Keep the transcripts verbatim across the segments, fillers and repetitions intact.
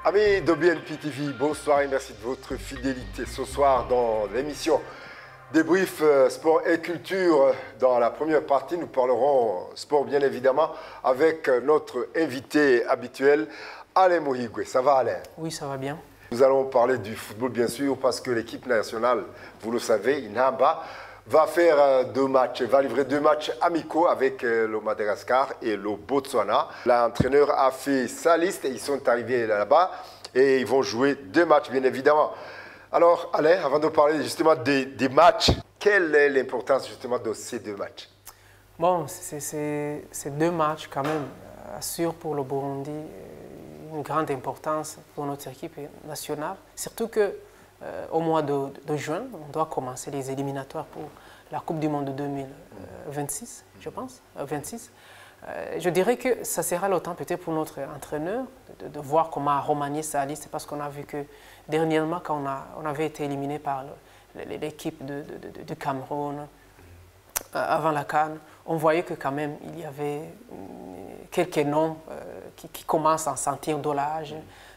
Amis de B N P T V, bonsoir et merci de votre fidélité. Ce soir, dans l'émission Débrief Sport et Culture, dans la première partie, nous parlerons sport bien évidemment avec notre invité habituel, Alain Mohigwe. Ça va Alain? Oui, ça va bien. Nous allons parler du football bien sûr parce que l'équipe nationale, vous le savez, Inhamba, va faire deux matchs, va livrer deux matchs amicaux avec le Madagascar et le Botswana. L'entraîneur a fait sa liste et ils sont arrivés là-bas et ils vont jouer deux matchs bien évidemment. Alors Alain, avant de parler justement des, des matchs, quelle est l'importance justement de ces deux matchs? Bon, ces deux matchs quand même assurent pour le Burundi une grande importance pour notre équipe nationale, surtout que Euh, au mois de, de juin, on doit commencer les éliminatoires pour la Coupe du Monde de deux mille vingt-six, je pense, euh, vingt-six. Euh, je dirais que ça sera le temps peut-être pour notre entraîneur de, de voir comment remanier sa liste, parce qu'on a vu que dernièrement, quand on, a, on avait été éliminé par l'équipe de, de, de, du Cameroun euh, avant la CAN, on voyait que quand même il y avait quelques noms euh, qui, qui commencent à sentir de l'âge,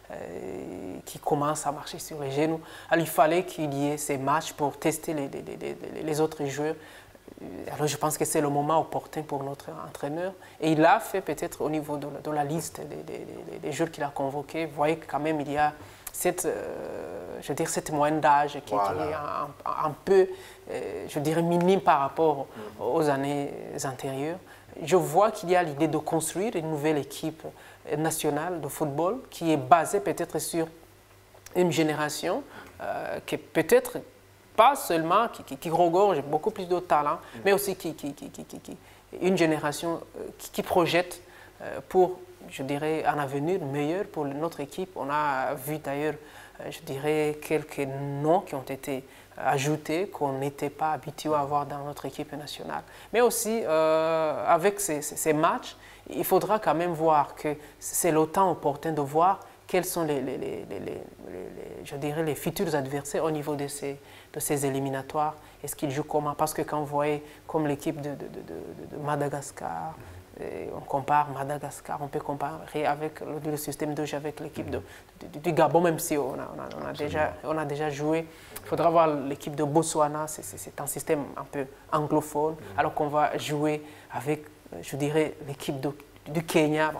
qui commence à marcher sur les genoux. Alors il fallait qu'il y ait ces matchs pour tester les, les, les, les autres joueurs. Alors je pense que c'est le moment opportun pour notre entraîneur. Et il a fait peut-être au niveau de, de la liste des, des, des joueurs qu'il a convoqués. Vous voyez que quand même il y a cette, euh, je veux dire, cette moyenne d'âge qui, voilà. qui est un, un peu, euh, je dirais, minime par rapport aux années antérieures. Je vois qu'il y a l'idée de construire une nouvelle équipe nationale de football qui est basée peut-être sur une génération euh, qui est peut-être pas seulement, qui, qui, qui regorge beaucoup plus de talent, mmh. mais aussi qui, qui, qui, qui, qui, une génération euh, qui, qui projette euh, pour, je dirais, un avenir meilleur pour notre équipe. On a vu d'ailleurs, euh, je dirais, quelques noms qui ont été ajoutés qu'on n'était pas habitué à avoir dans notre équipe nationale. Mais aussi, euh, avec ces, ces, ces matchs, il faudra quand même voir que c'est le temps opportun de voir quels sont les, les, les, les, les, les, je dirais, les futurs adversaires au niveau de ces, de ces éliminatoires. Est-ce qu'ils jouent comment? Parce que quand vous voyez comme l'équipe de, de, de, de Madagascar, et on compare Madagascar, on peut comparer avec le, le système de jeu avec l'équipe de, de, du Gabon, même si on a, on a, on a, déjà, on a déjà joué. Il faudra voir l'équipe de Botswana, c'est un système un peu anglophone, mmh. alors qu'on va jouer avec, je dirais, l'équipe du Kenya. Bon,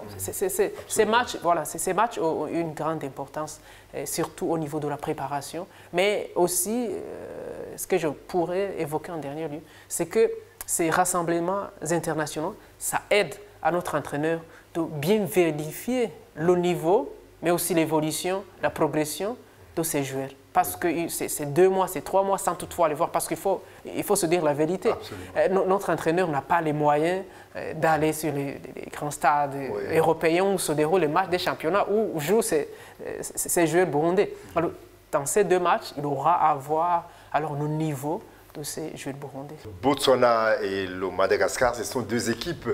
ces matchs, voilà, ces matchs ont une grande importance, eh, surtout au niveau de la préparation. Mais aussi, euh, ce que je pourrais évoquer en dernier lieu, c'est que ces rassemblements internationaux, ça aide à notre entraîneur de bien vérifier le niveau, mais aussi l'évolution, la progression de ces joueurs. Parce que c'est deux mois, c'est trois mois sans toutefois les voir, parce qu'il faut, il faut se dire la vérité. Euh, notre entraîneur n'a pas les moyens euh, d'aller sur les, les grands stades oui. européens où se déroulent les matchs des championnats, où jouent ces, ces joueurs burundais. Alors, dans ces deux matchs, il aura à voir alors, le niveau de ces joueurs burundais. Botswana et le Madagascar, ce sont deux équipes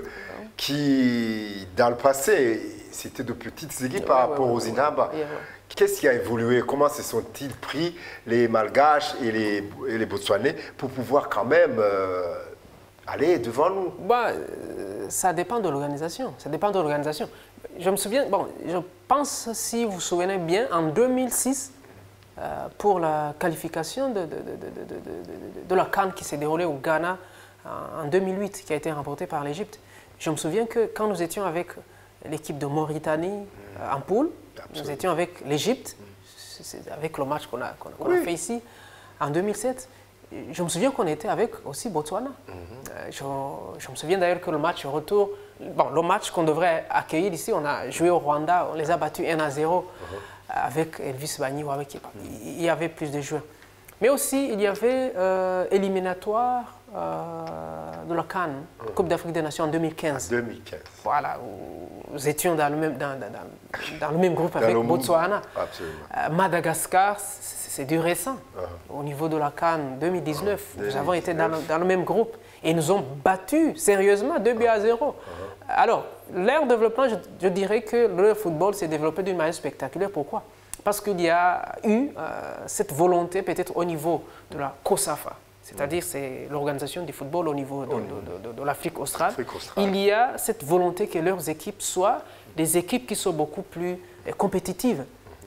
qui, dans le passé, c'était de petites équipes ouais, par ouais, rapport ouais, aux ouais, Inhamba. Ouais, ouais. Qu'est-ce qui a évolué? Comment se sont-ils pris, les Malgaches et les, et les Botswanais, pour pouvoir quand même euh, aller devant nous? Bah, euh, ça dépend de l'organisation. Ça dépend de l'organisation. Je me souviens, bon, je pense, si vous vous souvenez bien, en deux mille six, euh, pour la qualification de, de, de, de, de, de, de la CAN qui s'est déroulée au Ghana en deux mille huit, qui a été remportée par l'Égypte, je me souviens que quand nous étions avec l'équipe de Mauritanie euh, en poule, absolument. Nous étions avec l'Égypte, avec le match qu'on a, qu'on qu'on oui. a fait ici en deux mille sept. Je me souviens qu'on était avec aussi Botswana. Mm-hmm. euh, je, je me souviens d'ailleurs que le match retour, bon, le match qu'on devrait accueillir ici, on a joué au Rwanda, on les a battus un à zéro mm-hmm. avec Elvis Banyi, avec mm-hmm. il y avait plus de joueurs. Mais aussi, il y avait euh, éliminatoire euh, de la CAN, mmh. Coupe d'Afrique des Nations en deux mille quinze. En deux mille quinze. Voilà, nous étions dans le même, dans, dans, dans, dans le même groupe avec Botswana. Euh, Madagascar, c'est du récent. Uh-huh. Au niveau de la CAN deux mille dix-neuf, uh-huh. nous avons été dans, dans le même groupe. Et nous ont battus sérieusement, deux buts à zéro. Uh-huh. Alors, leur développement, je, je dirais que le football s'est développé d'une manière spectaculaire. Pourquoi? Parce qu'il y a eu euh, cette volonté peut-être au niveau de la COSAFA, c'est-à-dire c'est l'organisation du football au niveau de, de, de, de l'Afrique australe. australe. Il y a cette volonté que leurs équipes soient des équipes qui sont beaucoup plus euh, compétitives.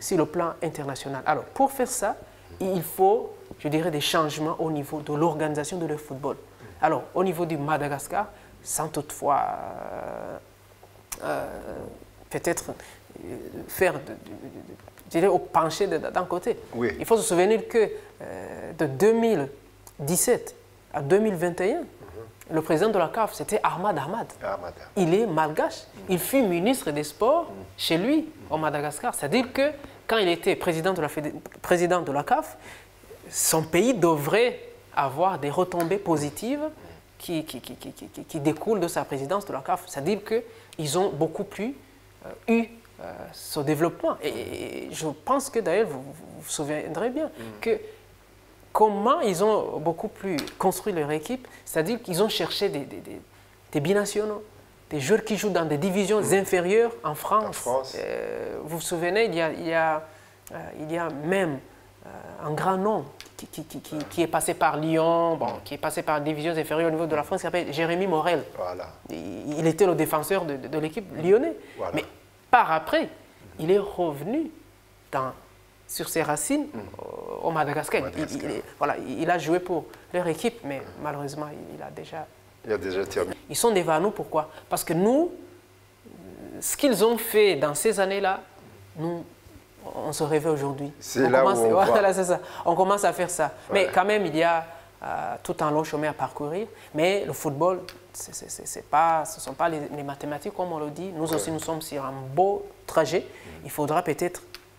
sur le plan international. Alors, pour faire ça, il faut, je dirais, des changements au niveau de l'organisation de le football. Alors, au niveau du Madagascar, sans toutefois euh, euh, peut-être euh, faire, de, de, de, je dirais, au pencher d'un côté. Oui. Il faut se souvenir que euh, de deux mille dix-sept à deux mille vingt et un, mm-hmm. le président de la C A F, c'était Ahmad Ahmad. Ahmad. Il est malgache. Mm-hmm. Il fut ministre des Sports mm-hmm. chez lui, mm-hmm. au Madagascar. C'est-à-dire que quand il était président de la, président de la C A F, son pays devrait avoir des retombées positives qui, qui, qui, qui, qui, qui découlent de sa présidence de la C A F. C'est-à-dire qu'ils ont beaucoup plus euh, eu euh, ce développement. Et, et je pense que d'ailleurs, vous, vous vous souviendrez bien mm. que comment ils ont beaucoup plus construit leur équipe, c'est-à-dire qu'ils ont cherché des, des, des, des binationaux, des joueurs qui jouent dans des divisions mmh. inférieures en France. En France. Euh, vous vous souvenez, il y a, il y a, euh, il y a même euh, un grand nom qui, qui, qui, qui, qui est passé par Lyon, bon, qui est passé par des divisions inférieures au niveau de la France, qui s'appelle Jérémy Morel. Voilà. Il, il était le défenseur de, de, de l'équipe lyonnais. Voilà. Mais par après, il est revenu dans, sur ses racines mmh. au, au Madagascar. Madagascar. Il, il, voilà, il a joué pour leur équipe, mais mmh. malheureusement, il, il a déjà... Il a déjà terminé. Ils sont devant nous, pourquoi? Parce que nous, ce qu'ils ont fait dans ces années-là, nous, on se réveille aujourd'hui. C'est là commence, où on voilà, c'est ça. On commence à faire ça. Ouais. Mais quand même, il y a euh, tout un long chemin à parcourir. Mais le football, c'est, c'est, c'est pas, ce ne sont pas les, les mathématiques, comme on le dit. Nous ouais. aussi, nous sommes sur un beau trajet. Mmh. Il faudra peut-être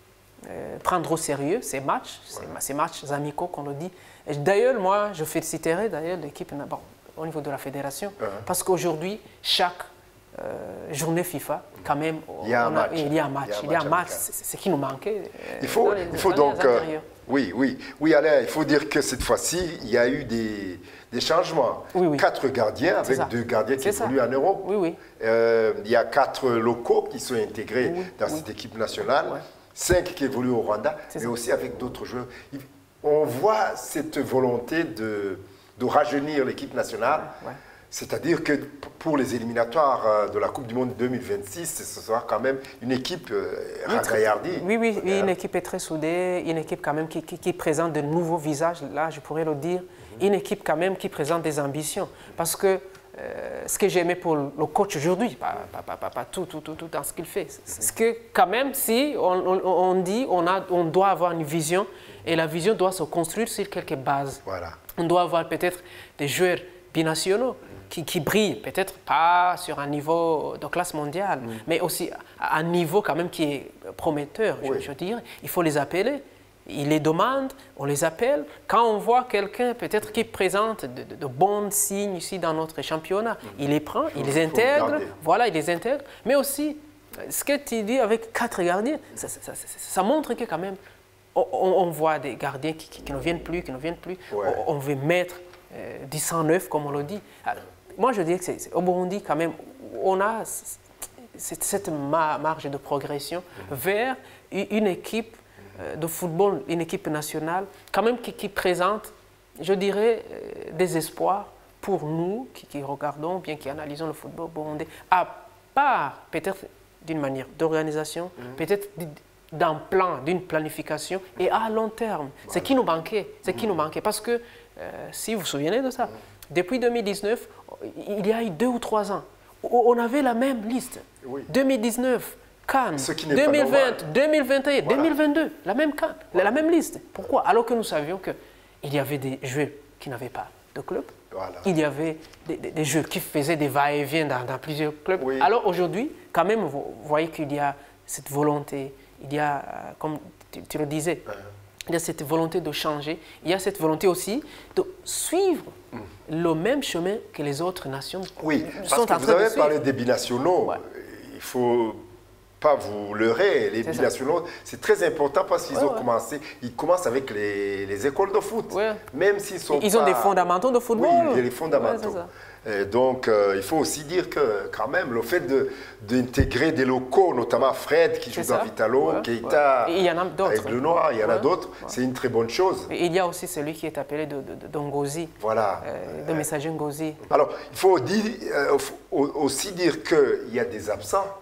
euh, prendre au sérieux ces matchs, ouais. ces, ces matchs amicaux, qu'on le dit. D'ailleurs, moi, je féliciterai d'ailleurs l'équipe... Bon, au niveau de la fédération, uh-huh. parce qu'aujourd'hui, chaque euh, journée FIFA, quand même, il y a un match. Il y a un match, il y a un match, c'est ce qui nous manquait. Euh, il faut, les, il faut donc, euh, oui, oui, oui, Alain, il faut dire que cette fois-ci, il y a eu des, des changements. Oui, oui. Quatre gardiens, avec deux gardiens qui évoluent en Europe. Oui, oui. Euh, il y a quatre locaux qui sont intégrés oui, dans oui. cette équipe nationale, ouais. cinq qui évoluent au Rwanda, mais ça. aussi avec d'autres joueurs. On voit cette volonté de... de rajeunir l'équipe nationale, ouais. c'est-à-dire que pour les éliminatoires de la Coupe du Monde deux mille vingt-six, ce sera quand même une équipe oui, ragaillardie. Oui, oui, oui, une équipe est très soudée, une équipe quand même qui, qui, qui présente de nouveaux visages, là je pourrais le dire, mm-hmm. une équipe quand même qui présente des ambitions. Parce que euh, ce que j'ai aimé pour le coach aujourd'hui, pas, pas, pas, pas tout, tout, tout, tout dans ce qu'il fait, c'est que quand même si on, on, on dit on, a, on doit avoir une vision, et la vision doit se construire sur quelques bases. Voilà. On doit avoir peut-être des joueurs binationaux qui, qui brillent, peut-être pas sur un niveau de classe mondiale, mm. mais aussi à un niveau quand même qui est prometteur, oui. je, je dirais. Il faut les appeler, ils les demandent, on les appelle. Quand on voit quelqu'un peut-être qui présente de, de, de bons signes ici dans notre championnat, mm. il les prend, il, il les intègre, voilà, il les intègre. Mais aussi, ce que tu dis avec quatre gardiens, ça, ça, ça, ça, ça montre que quand même, On, on voit des gardiens qui, qui, qui ne viennent plus, qui ne viennent plus. Ouais. On, on veut mettre euh, du sang neuf, comme on le dit. Alors, moi, je dirais que c'est, au Burundi, quand même, on a cette, cette marge de progression mmh. vers une équipe euh, de football, une équipe nationale, quand même qui, qui présente, je dirais, euh, des espoirs pour nous qui, qui regardons, bien qui analysons le football burundais, à part peut-être d'une manière d'organisation, mmh. peut-être d'un plan, d'une planification et à long terme. Voilà. C'est qui nous manquait, c'est mmh. qui nous manquait. Parce que, euh, si vous vous souvenez de ça, mmh. depuis deux mille dix-neuf, il y a eu deux ou trois ans, on avait la même liste. Oui. deux mille dix-neuf, Cannes, deux mille vingt, deux mille vingt et un, voilà. deux mille vingt-deux, la même Cannes, voilà. la même liste. Pourquoi? Alors que nous savions qu'il y avait des joueurs qui n'avaient pas de club. Voilà. Il y avait des, des, des joueurs qui faisaient des va-et-vient dans, dans plusieurs clubs. Oui. Alors aujourd'hui, quand même, vous voyez qu'il y a cette volonté. Il y a, comme tu, tu le disais, uh-huh. il y a cette volonté de changer. Il y a cette volonté aussi de suivre mm. le même chemin que les autres nations oui, sont en train de suivre. Vous avez parlé des binationaux. Ouais. Il ne faut pas vous leurrer. Les c'est binationaux, c'est très important parce qu'ils ouais, ont ouais. commencé. Ils commencent avec les, les écoles de foot. Ouais. Même s'ils sont Ils pas, ont des fondamentaux de football. Oui, il y a les fondamentaux. Ouais, et donc, euh, il faut aussi dire que, quand même, le fait d'intégrer de, des locaux, notamment Fred, qui joue ça. dans Vitalo, ouais, Keita, ouais. avec le Noir, il y en a d'autres, ouais. c'est une très bonne chose. Et il y a aussi celui qui est appelé de, de, de Ngozi, voilà. euh, de euh, Messager Ngozi. Alors, il faut dire, euh, faut aussi dire qu'il y a des absents.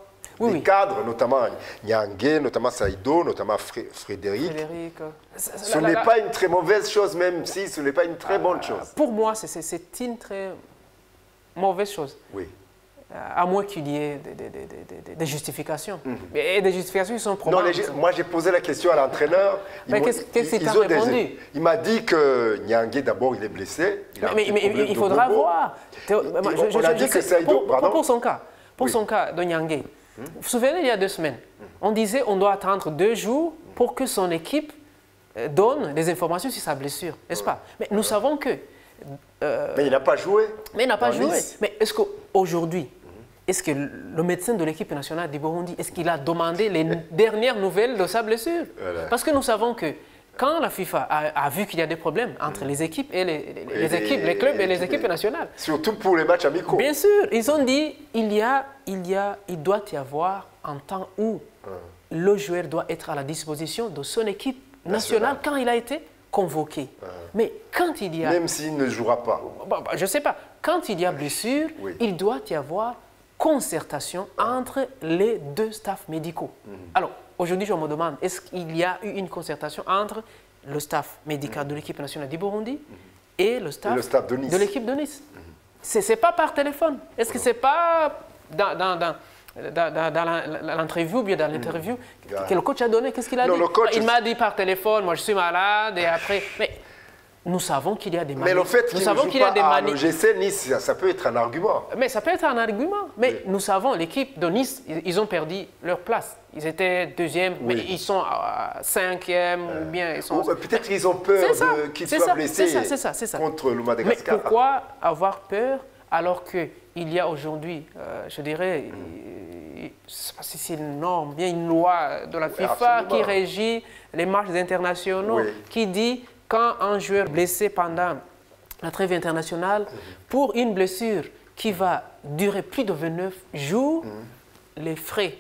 Oui, des oui. cadres, notamment Nyangé, notamment Saïdo, notamment Fré Frédéric. Frédéric. euh, Ce la- n'est la- pas une très mauvaise chose, même si ce n'est pas une très bonne chose. Pour moi, c'est- c'est c'est une très mauvaise chose. Oui. À moins qu'il y ait des, des- des- des- des- des justifications. Et des justifications qui sont Non, probantes. les- moi j'ai posé la question à l'entraîneur. Ils Mais m'ont- qu'est-ce- qu'est-ce qu'il ils t'a ont des- répondu? Il m'a dit que Nyangé, d'abord, il est blessé. Il a un Mais, petit mais- mais problème il de faudra bobo. voir. Théo- moi, on- on a dit que sais- Saïdo, pour, pour- pardon? pour son cas, pour Oui. son cas de Nyangé, vous vous souvenez, il y a deux semaines, on disait on doit attendre deux jours pour que son équipe euh, donne des informations sur sa blessure, n'est-ce pas? Mais nous savons que... euh, Mais il n'a pas joué. mais il n'a pas dans joué. Nice. Mais est-ce qu'aujourd'hui, est-ce que le médecin de l'équipe nationale du Burundi, est-ce qu'il a demandé les dernières nouvelles de sa blessure? Voilà. Parce que nous savons que quand la FIFA a, a vu qu'il y a des problèmes entre les équipes et les, les- Et les équipes, les clubs et les équipes nationales, Surtout pour les matchs amicaux. bien sûr, ils ont dit il y a, il y a, il doit y avoir un temps où le joueur doit être à la disposition de son équipe nationale Nationale. quand il a été convoqué. Mais quand il y a Même s'il ne jouera pas. Bon, bah, je ne sais pas. Quand il y a blessure, Oui. il doit y avoir concertation entre les deux staffs médicaux. Alors, aujourd'hui, je me demande, est-ce qu'il y a eu une concertation entre le staff médical de l'équipe nationale du Burundi et le staff, Et le staff de Nice. l'équipe de Nice? Ce n'est pas par téléphone. Est-ce que ce n'est pas dans, dans, dans, dans- dans- dans la- la- l'entrevue ou bien dans l'interview Yeah. que le coach a donné? Qu'est-ce qu'il a Non, dit? le coach- Il m'a dit par téléphone, moi je suis malade, et après... Mais nous savons qu'il y a des Mais le fait nous qu'il ne savons joue qu'il y a pas des à mani- l'O G C Nice, ça, ça peut être un argument. Mais ça peut être un argument. Mais Oui. nous savons, l'équipe de Nice, ils ils ont perdu leur place. Ils étaient deuxième, mais Oui. ils sont à cinquième ou bien ils sont... Ou, euh, Peut-être qu'ils ont peur C'est ça, de- qu'il c'est soit ça, blessé c'est ça, c'est ça, c'est ça. contre le Mais Madagascar. pourquoi avoir peur alors qu'il y a aujourd'hui, euh, je dirais, il- il- je ne sais pas si c'est une norme, bien une loi de la FIFA absolument. qui régit les matchs internationaux, Oui. qui dit quand un joueur blessé pendant la trêve internationale, pour une blessure qui va durer plus de vingt-neuf jours, les frais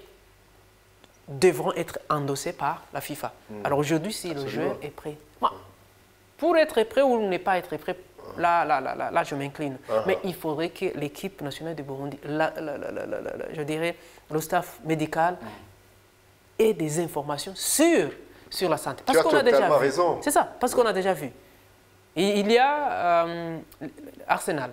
devront être endossés par la FIFA. Alors aujourd'hui, si le Absolument. joueur est prêt, moi, pour être prêt ou ne pas être prêt, là, là, là, là, là, je m'incline. Uh-huh. Mais il faudrait que l'équipe nationale du Burundi, la- la- la- la- la- la- la- je dirais, le staff médical, ait des informations sûres sur la santé. Parce as qu'on a déjà totalement vu. raison. C'est ça, parce qu'on a déjà vu. Et il y a euh, Arsenal.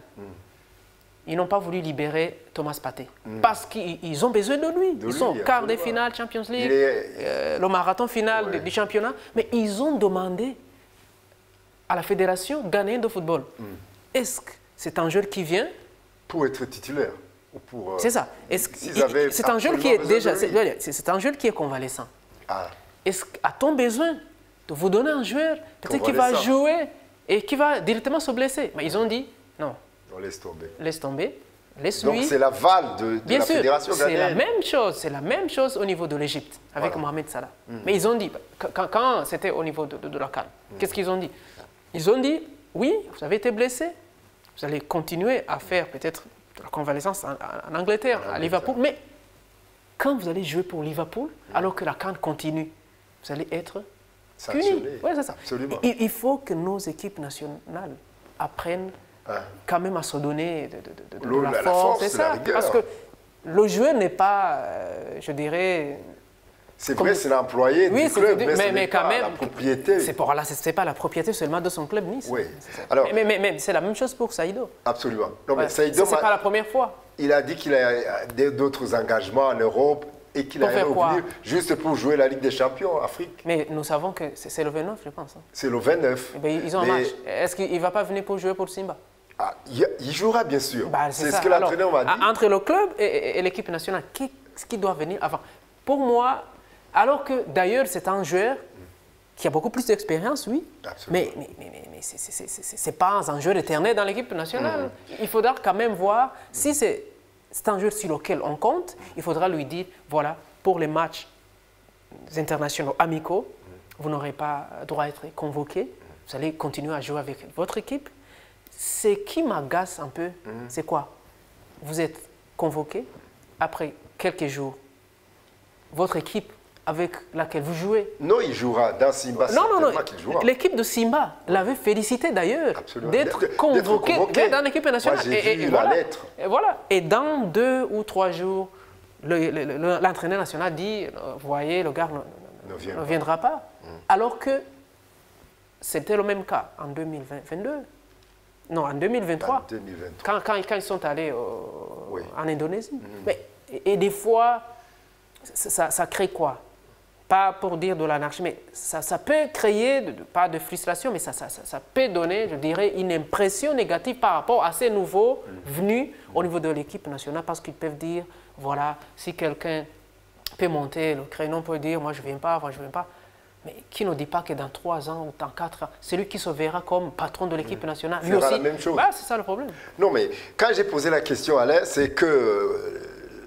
Ils n'ont pas voulu libérer Thomas Partey parce qu'ils ils ont besoin de lui. De ils lui, sont au quart de absolument. finale Champions League, Il est- euh, le marathon final Ouais. du- du championnat. Mais ils ont demandé à la fédération ghanéenne de football, est-ce que c'est un joueur qui vient? Pour être titulaire. Ou pour, euh, C'est ça. Est-ce que- s'ils avaient c'est un joueur qui est absolument déjà, besoin de lui. c'est c'est un joueur qui est convalescent. Ah, Est-ce a-t-on besoin de vous donner un joueur peut-être qui va Convalescent. jouer et qui va directement se blesser? Mais ils ont dit non, on laisse tomber. laisse tomber, Donc laisse-lui. c'est l'aval de, de Bien la sûr, fédération c'est la ghanéenne. même chose, c'est la même chose au niveau de l'Égypte avec Voilà. Mohamed Salah. Mais ils ont dit, quand, quand c'était au niveau de, de- de la CAN, qu'est-ce qu'ils ont dit? Ils ont dit, oui, vous avez été blessé, vous allez continuer à faire peut-être de la convalescence en, en Angleterre, à Liverpool, mais quand vous allez jouer pour Liverpool, alors que la CAN continue, vous allez être puni. Sanctionné. Ouais, c'est ça. Absolument. Il, il faut que nos équipes nationales apprennent Ah. quand même à se donner de, de- de- de- de Le- la, la force, force, c'est la ça. rigueur. Parce que le joueur n'est pas, euh, je dirais... C'est Comme- vrai, c'est l'employé Oui, du c'est- club, mais- mais, ce mais n'est quand pas même, la propriété. C'est pas, là, c'est- c'est pas la propriété seulement de son club Nice. Oui. C'est ça. Alors- mais mais- mais c'est la même chose pour Saïdo. Absolument. Non, Ouais, mais c'est Saïdo, c'est pas la première fois. il a dit qu'il a des- d'autres engagements en Europe et qu'il Pour allait faire quoi? revenir juste pour jouer la Ligue des Champions Afrique. Mais nous savons que c'est c'est le vingt-neuf, je pense. hein. C'est le vingt-neuf. Eh ben, ils ont un Mais- match. Est-ce qu'il ne va pas venir pour jouer pour Simba? Ah, il, il jouera bien sûr. Bah, c'est ça. ce que l'entraîneur Alors, m'a dit. a- Entre le club et, et- et l'équipe nationale, qu'est-ce qui doit venir avant? Pour moi, alors que d'ailleurs c'est un joueur qui a beaucoup plus d'expérience, oui, Absolument. mais, mais, mais, mais, mais ce n'est pas un joueur éternel dans l'équipe nationale. Mhm. Il faudra quand même voir si c'est c'est un joueur sur lequel on compte, il faudra lui dire, voilà, pour les matchs internationaux amicaux, vous n'aurez pas droit à être convoqué, vous allez continuer à jouer avec votre équipe. Ce qui m'agace un peu, c'est quoi? Vous êtes convoqué, après quelques jours, votre équipe avec laquelle vous jouez. Non, il jouera dans Simba. Non, non, non, certainement qu'il jouera. l'équipe de Simba l'avait félicité d'ailleurs Absolument. d'être D'être- convoqué, d'être convoqué. dans l'équipe nationale. Moi, j'ai et, vu et la voilà, lettre. Et voilà. Et dans deux ou trois jours, l'entraîneur national dit, vous voyez, le gars ne, ne, vient ne viendra pas. pas. Mmh. Alors que c'était le même cas en deux mille vingt-deux. Non, en deux mille vingt-trois, deux mille vingt-trois. Quand, quand, quand ils sont allés au, oui. en Indonésie. Mmh. Mais, et, et des fois, ça, ça crée quoi? Pas pour dire de l'anarchie, mais ça, ça peut créer, de, pas de frustration, mais ça, ça, ça, ça peut donner, je dirais, une impression négative par rapport à ces nouveaux mmh. venus au niveau de l'équipe nationale, parce qu'ils peuvent dire, voilà, si quelqu'un peut monter, le créneau peut dire, moi je ne viens pas, moi je ne viens pas. Mais qui ne dit pas que dans trois ans ou dans quatre ans, celui qui se verra comme patron de l'équipe nationale, lui aussi, la même chose. Bah, c'est ça le problème. Non, mais quand j'ai posé la question à Alain, c'est que euh,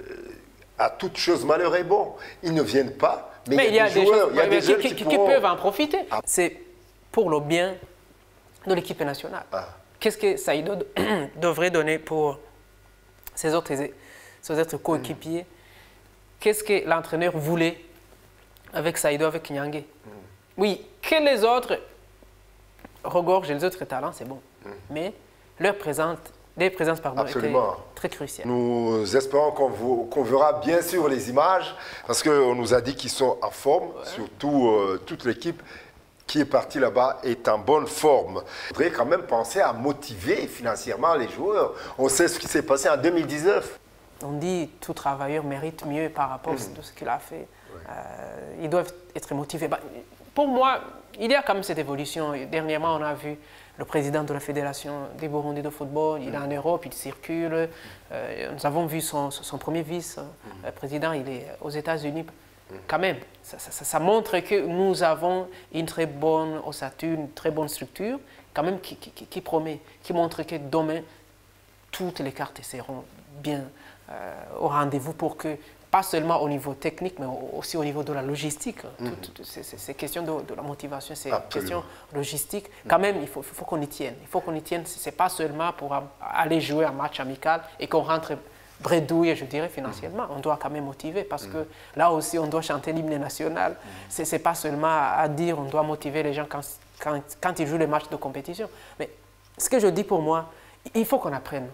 à toute chose malheur est bon. Ils ne viennent pas, mais, mais il y a, il y a des, joueurs, choses, il y a des qui, jeunes qui, qui, qui pourront... peuvent en profiter. Ah. C'est pour le bien de l'équipe nationale. Ah. Qu'est-ce que Saïdo devrait donner pour ses autres, ses autres coéquipiers? Mm. Qu'est-ce que l'entraîneur voulait avec Saïdo, avec Nyangé? Mm. Oui, que les autres regorgent les autres talents, c'est bon. Mm. Mais leur présence, leur présence pardon, était très cruciale. Nous espérons qu'on qu'on verra bien sûr les images, parce qu'on nous a dit qu'ils sont en forme, ouais. surtout euh, toute l'équipe qui est partie là-bas est en bonne forme. Il faudrait quand même penser à motiver financièrement les joueurs. On sait ce qui s'est passé en deux mille dix-neuf. On dit que tout travailleur mérite mieux par rapport mmh. à ce qu'il a fait. Oui. Euh, ils doivent être motivés. Bah, pour moi, il y a quand même cette évolution. Dernièrement, on a vu le président de la Fédération des Burundais de football. Il mmh. est en Europe, il circule. Euh, nous avons vu son, son premier vice-président, mmh. il est aux États-Unis. Mmh. Quand même, ça, ça, ça montre que nous avons une très bonne ossature, une très bonne structure, quand même qui, qui, qui promet, qui montre que demain, toutes les cartes seront bien Euh, au rendez-vous pour que, pas seulement au niveau technique, mais aussi au niveau de la logistique. Mm-hmm. Ces questions de, de la motivation, ces questions logistiques, mm-hmm. quand même, il faut, faut qu'on y tienne. Il faut qu'on y tienne. Ce n'est pas seulement pour aller jouer un match amical et qu'on rentre bredouille, je dirais, financièrement. Mm-hmm. On doit quand même motiver parce mm-hmm. que là aussi, on doit chanter l'hymne national. Mm-hmm. Ce n'est pas seulement à dire on doit motiver les gens quand, quand, quand ils jouent les matchs de compétition. Mais ce que je dis pour moi, il faut qu'on apprenne.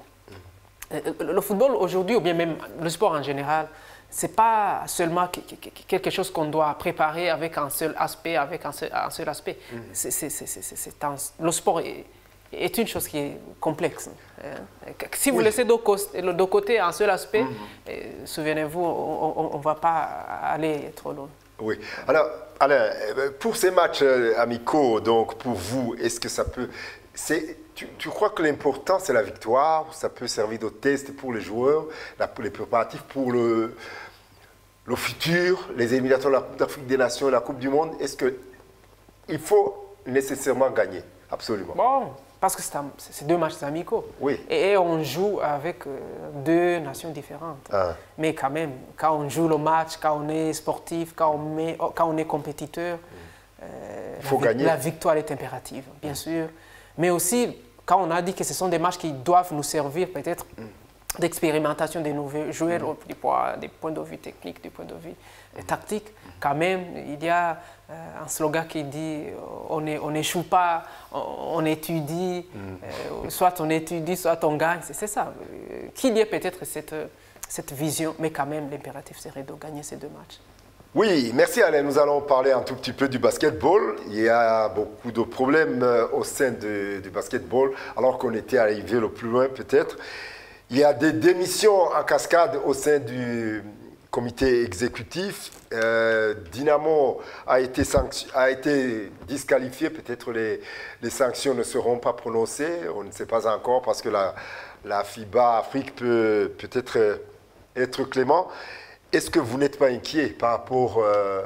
Le football aujourd'hui, ou bien même le sport en général, ce n'est pas seulement quelque chose qu'on doit préparer avec un seul aspect, avec un seul, un seul aspect. Mm-hmm. c'est, c'est, c'est, c'est un, le sport est, est une chose qui est complexe. Si vous oui. laissez de, de côté un seul aspect, mm-hmm. souvenez-vous, on ne va pas aller trop loin. Oui. Alors, Alain, pour ces matchs amicaux, donc pour vous, est-ce que ça peut... Tu, tu crois que l'important, c'est la victoire? Ça peut servir de test pour les joueurs, la, les préparatifs pour le, le futur, les éliminatoires de l'Afrique des Nations, la Coupe du Monde. Est-ce qu'il faut nécessairement gagner? Absolument. Bon, parce que c'est deux matchs amicaux. Oui. Et, et on joue avec deux nations différentes. Ah. Mais quand même, quand on joue le match, quand on est sportif, quand on, met, quand on est compétiteur, mm. euh, Il faut la, gagner. La victoire est impérative, bien mm. sûr. Mais aussi, quand on a dit que ce sont des matchs qui doivent nous servir peut-être mm. d'expérimentation des nouveaux joueurs mm. du, point, du point de vue technique, du point de vue mm. tactique, mm. quand même, il y a euh, un slogan qui dit on n'échoue pas, on, on étudie, mm. euh, soit on étudie, soit on gagne, c'est ça. Qu'il y ait peut-être cette, cette vision, mais quand même, l'impératif serait de gagner ces deux matchs. Oui, merci Alain. Nous allons parler un tout petit peu du basketball. Il y a beaucoup de problèmes au sein de, du basketball, alors qu'on était arrivé le plus loin peut-être. Il y a des démissions en cascade au sein du comité exécutif. Euh, Dynamo a été, a été disqualifié. Peut-être les, les sanctions ne seront pas prononcées. On ne sait pas encore parce que la, la FIBA Afrique peut peut-être être clément. Est-ce que vous n'êtes pas inquiet par rapport euh,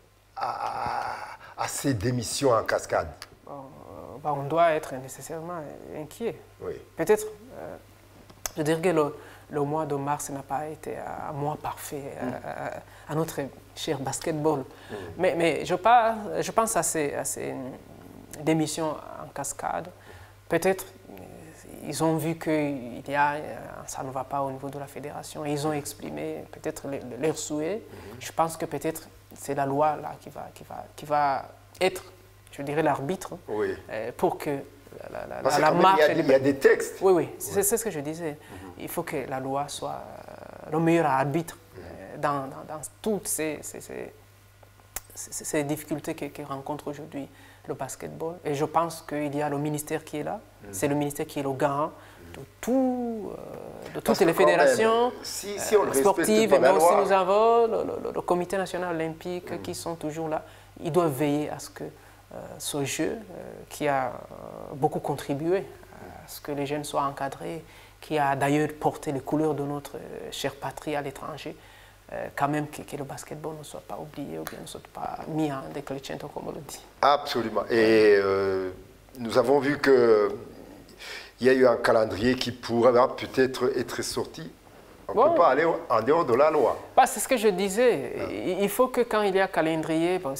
à, à ces démissions en cascade? Bon, euh, bah on doit être nécessairement inquiet. Oui. Peut-être, euh, je dirais que le, le mois de mars n'a pas été un mois parfait mm. à, à, à notre cher basketball. Mm. Mais, mais je, pas, je pense à ces, à ces démissions en cascade. Peut-être ils ont vu que y a, ça ne va pas au niveau de la fédération et ils ont exprimé peut-être leurs souhaits. Mm-hmm. Je pense que peut-être c'est la loi là, qui, va, qui, va, qui va être, je dirais, l'arbitre oui. euh, pour que la, la, Parce la, la marche... Il y, a, il y a des textes. Oui, oui, c'est oui. ce que je disais. Mm-hmm. Il faut que la loi soit le meilleur arbitre. Mm-hmm. dans, dans, dans toutes ces, ces, ces, ces difficultés que, que rencontre aujourd'hui le basketball. Et je pense qu'il y a le ministère qui est là, mmh. c'est le ministère qui est le garant de, tout, euh, de toutes les fédérations même, si, si on euh, sportives, mais aussi nous avons le, le, le comité national olympique mmh. qui sont toujours là. Ils doivent veiller à ce que euh, ce jeu, euh, qui a euh, beaucoup contribué à ce que les jeunes soient encadrés, qui a d'ailleurs porté les couleurs de notre euh, chère patrie à l'étranger, euh, quand même que, que le basketball ne soit pas oublié ou bien ne soit pas mis en déclicento, comme on le dit. Absolument. Et euh, nous avons vu qu'il y a eu un calendrier qui pourra peut-être être sorti. On ne bon. peut pas aller en dehors de la loi. Bah, c'est ce que je disais. Ah. Il faut que quand il y a calendrier, bon,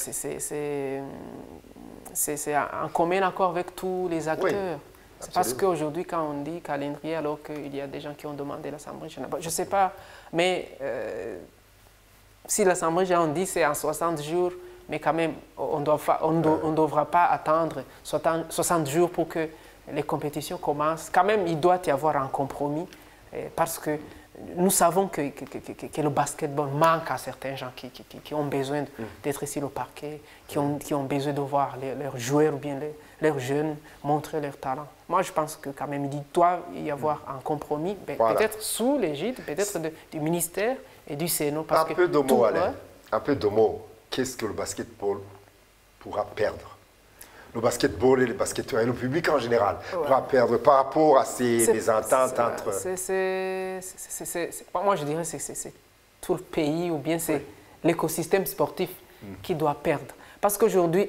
c'est en commun accord avec tous les acteurs. Oui. C'est parce qu'aujourd'hui, quand on dit calendrier, alors qu'il y a des gens qui ont demandé l'Assemblée générale, je ne sais pas, mais euh, si l'Assemblée générale dit c'est en soixante jours, mais quand même, on ne on devra pas attendre soixante jours pour que les compétitions commencent. Quand même, il doit y avoir un compromis, parce que nous savons que, que, que, que le basketball manque à certains gens qui, qui, qui ont besoin d'être ici au parquet, qui ont, qui ont besoin de voir les, leurs joueurs ou bien les, leurs jeunes montrer leur talent. Moi, je pense que quand même, il doit y avoir un compromis, voilà. peut-être sous l'égide, peut-être du ministère et du Sénat. Un peu de mots, Alain. Un peu de mots. Qu'est-ce que le basketball pourra perdre? Le basketball et les basketteurs et le public en général ouais. pourra perdre par rapport à ces mésententes entre... C est, c est, c est, moi, je dirais que c'est tout le pays ou bien c'est oui. l'écosystème sportif mmh. qui doit perdre. Parce qu'aujourd'hui,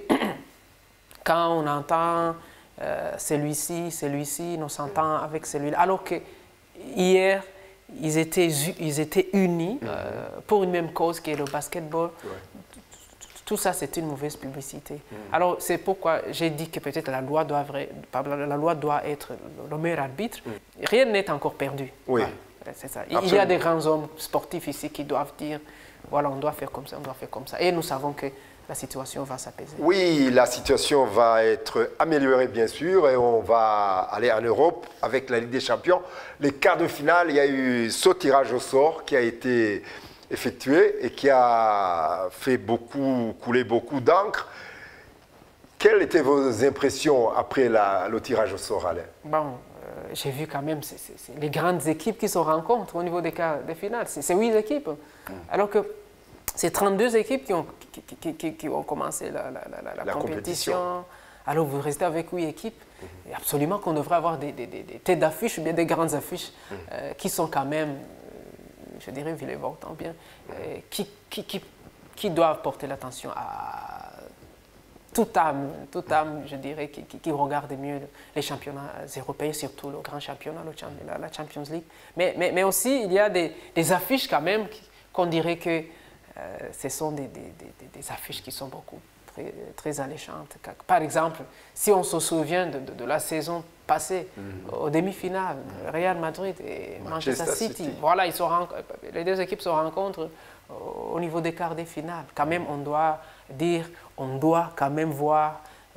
quand on entend euh, celui-ci, celui-ci, on s'entend mmh. avec celui-là, alors que hier, ils étaient, ils étaient unis mmh. euh, pour une même cause qui est le basketball. Ouais. Tout ça, c'est une mauvaise publicité. Mmh. Alors, c'est pourquoi j'ai dit que peut-être la loi doit, la loi doit être le meilleur arbitre. Mmh. Rien n'est encore perdu. Oui. Voilà, c'est ça. Absolument. Il y a des grands hommes sportifs ici qui doivent dire, voilà, on doit faire comme ça, on doit faire comme ça. Et nous savons que la situation va s'apaiser. Oui, la situation va être améliorée, bien sûr, et on va aller en Europe avec la Ligue des Champions. Les quarts de finale, il y a eu ce tirage au sort qui a été effectué et qui a fait beaucoup, couler beaucoup d'encre. Quelles étaient vos impressions après la, le tirage au sort, Alain? Bon, euh, j'ai vu quand même c est, c est, c est les grandes équipes qui se rencontrent au niveau des quarts de finale. C'est huit équipes. Mmh. Alors que c'est trente-deux équipes qui ont, qui, qui, qui, qui ont commencé la, la, la, la, la compétition. compétition. Alors vous restez avec huit équipes. Mmh. Et absolument qu'on devrait avoir des, des, des, des têtes d'affiche ou bien des grandes affiches mmh. euh, qui sont quand même... je dirais Villevort, bien, euh, qui, qui, qui, qui doivent porter l'attention à toute âme, toute âme, je dirais, qui, qui, qui regarde mieux les championnats européens, surtout le grand championnat, le, la, la Champions League. Mais, mais, mais aussi, il y a des, des affiches quand même qu'on dirait que euh, ce sont des, des, des, des affiches qui sont beaucoup très, très alléchantes. Par exemple, si on se souvient de, de, de la saison passée, mm-hmm. aux demi-finales, Real Madrid et Manchester, Manchester City. City. Voilà, ils se les deux équipes se rencontrent au niveau des quarts des finales. Quand même, on doit dire, on doit quand même voir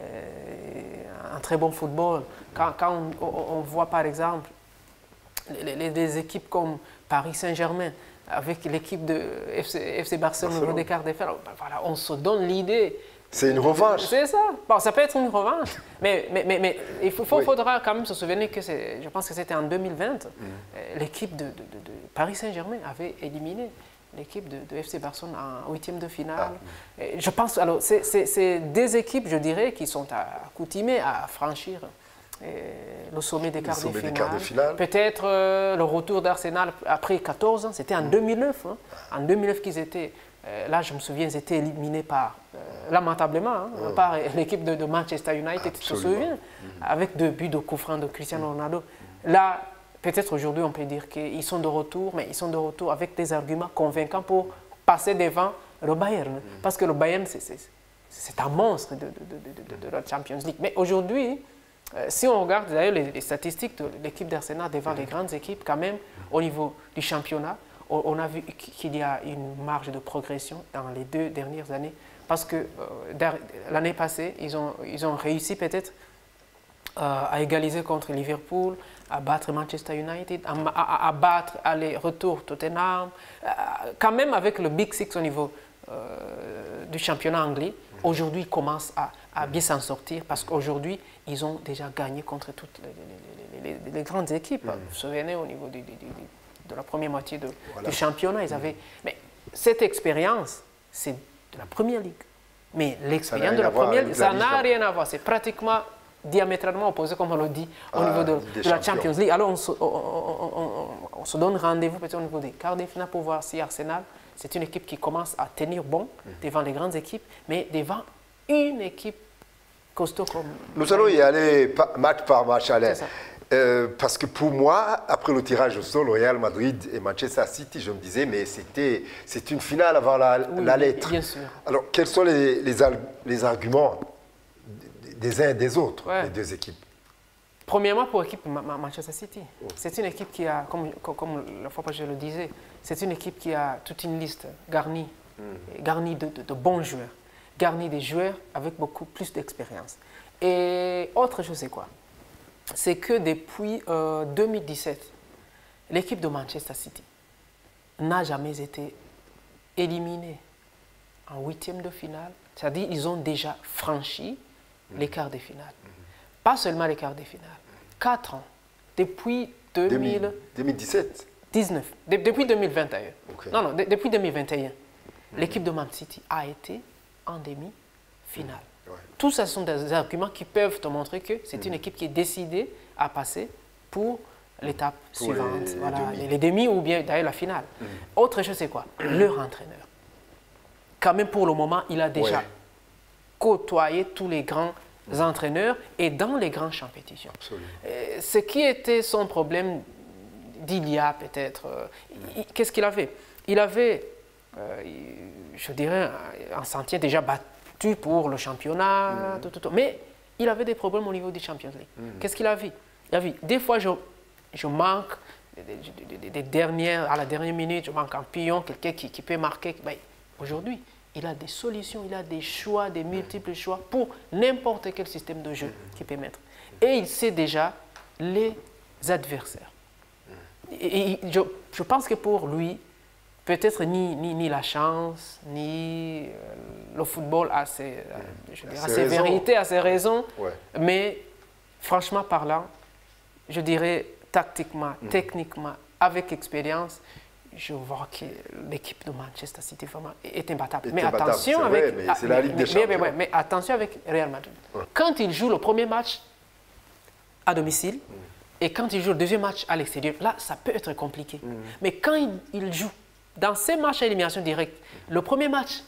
euh, un très bon football. Quand, quand on, on, on voit par exemple les, les, les équipes comme Paris Saint-Germain, avec l'équipe de F C, F C Barcelone au niveau des quarts des finales, voilà, on se donne l'idée. C'est une revanche. C'est ça. Bon, ça peut être une revanche, mais, mais, mais, mais il faut, oui. faudra quand même se souvenir que je pense que c'était en deux mille vingt, mmh. l'équipe de, de, de, de Paris Saint-Germain avait éliminé l'équipe de, de F C Barcelone en huitième de finale. Ah. Je pense, alors, c'est des équipes, je dirais, qui sont accoutumées à franchir euh, le sommet des quarts de finale. finale. Peut-être euh, le retour d'Arsenal après quatorze ans, c'était en mmh. deux mille neuf. Hein. En deux mille neuf qu'ils étaient... Là, je me souviens, ils étaient éliminés par, euh, lamentablement, hein, ouais. par l'équipe de, de Manchester United, tu te souviens, mmh. avec deux buts de coup franc de Cristiano Ronaldo. Mmh. Là, peut-être aujourd'hui, on peut dire qu'ils sont de retour, mais ils sont de retour avec des arguments convaincants pour passer devant le Bayern. Mmh. Parce que le Bayern, c'est un monstre de, de, de, de, de la Champions League. Mais aujourd'hui, euh, si on regarde d'ailleurs les, les statistiques de l'équipe d'Arsenal devant mmh. les grandes équipes, quand même, au niveau du championnat, on a vu qu'il y a une marge de progression dans les deux dernières années parce que euh, l'année passée, ils ont, ils ont réussi peut-être à égaliser contre Liverpool, à battre Manchester United, à, à, à battre aller-retour Tottenham, à, quand même avec le Big Six au niveau euh, du championnat anglais. Aujourd'hui, ils commencent à, à bien s'en sortir parce qu'aujourd'hui, ils ont déjà gagné contre toutes les, les, les, les grandes équipes. Mm. Vous vous souvenez, au niveau du, du, du, de la première moitié de, voilà. du championnat, ils avaient... Mais cette expérience, c'est de la Première Ligue. Mais l'expérience de la Première Ligue, ça n'a rien à voir. C'est pratiquement diamétralement opposé, comme on le dit, au ah, niveau de, de la Champions League. Alors, on se, on, on, on, on se donne rendez-vous peut-être au niveau des quarts de finale pour voir si Arsenal, c'est une équipe qui commence à tenir bon mm. devant les grandes équipes, mais devant une équipe costaud comme... Nous allons y aller match par match, Alain. Euh, parce que pour moi, après le tirage au sol, Real Madrid et Manchester City, je me disais, mais c'était c'est une finale avant la, oui, la lettre. Bien sûr. Alors, quels sont les, les, les arguments des uns et des autres, ouais. les deux équipes? Premièrement, pour l'équipe Manchester City, oh. c'est une équipe qui a, comme, comme la fois passée je le disais, c'est une équipe qui a toute une liste garnie, mm. garnie de, de, de bons joueurs, garnie des joueurs avec beaucoup plus d'expérience. Et autre chose, c'est quoi? C'est que depuis euh, deux mille dix-sept, l'équipe de Manchester City n'a jamais été éliminée en huitième de finale. C'est-à-dire qu'ils ont déjà franchi mmh. les quarts de finale. Mmh. Pas seulement les quarts de finale. Quatre ans. Depuis deux mille... deux mille dix-sept dix-neuf. De, depuis deux mille vingt et un. Okay. Non, non, de, depuis deux mille vingt et un. Mmh. L'équipe de Man City a été en demi-finale. Mmh. Ouais. Tout ça, ce sont des arguments qui peuvent te montrer que c'est mmh. une équipe qui est décidée à passer pour l'étape suivante, les, voilà, les, demi. les demi ou bien d'ailleurs la finale. Mmh. Autre chose, c'est quoi? Leur entraîneur. Quand même, pour le moment, il a déjà ouais. côtoyé tous les grands mmh. entraîneurs et dans les grandes compétitions. Euh, ce qui était son problème d'il y a peut-être... Euh, mmh. Qu'est-ce qu'il avait? Il avait, euh, je dirais, un sentier déjà battu pour le championnat, mmh. tout, tout, tout. Mais il avait des problèmes au niveau du Champions League. Mmh. Qu'est-ce qu'il a vu? Il a vu, des fois, je, je manque des, des, des dernières, à la dernière minute, je manque un pion, quelqu'un qui, qui peut marquer. Ben, aujourd'hui, il a des solutions, il a des choix, des multiples choix pour n'importe quel système de jeu mmh. qu'il peut mettre. Et il sait déjà les adversaires. Mmh. Et, et je, je pense que pour lui, peut-être ni, ni, ni la chance, ni euh, le football a ses, euh, je dirais, ses vérités, a ses raisons. Ouais. Mais franchement parlant, je dirais tactiquement, mmh. techniquement, avec expérience, je vois que l'équipe de Manchester City vraiment est imbattable. Mais imbattable, attention avec, vrai, mais c'est la Ligue des Champions. Mais, mais, mais attention avec Real Madrid. Ouais. Quand il joue le premier match à domicile, mmh. et quand il joue le deuxième match à l'extérieur, là, ça peut être compliqué. Mmh. Mais quand il, il joue dans ces matchs à élimination directe, le premier match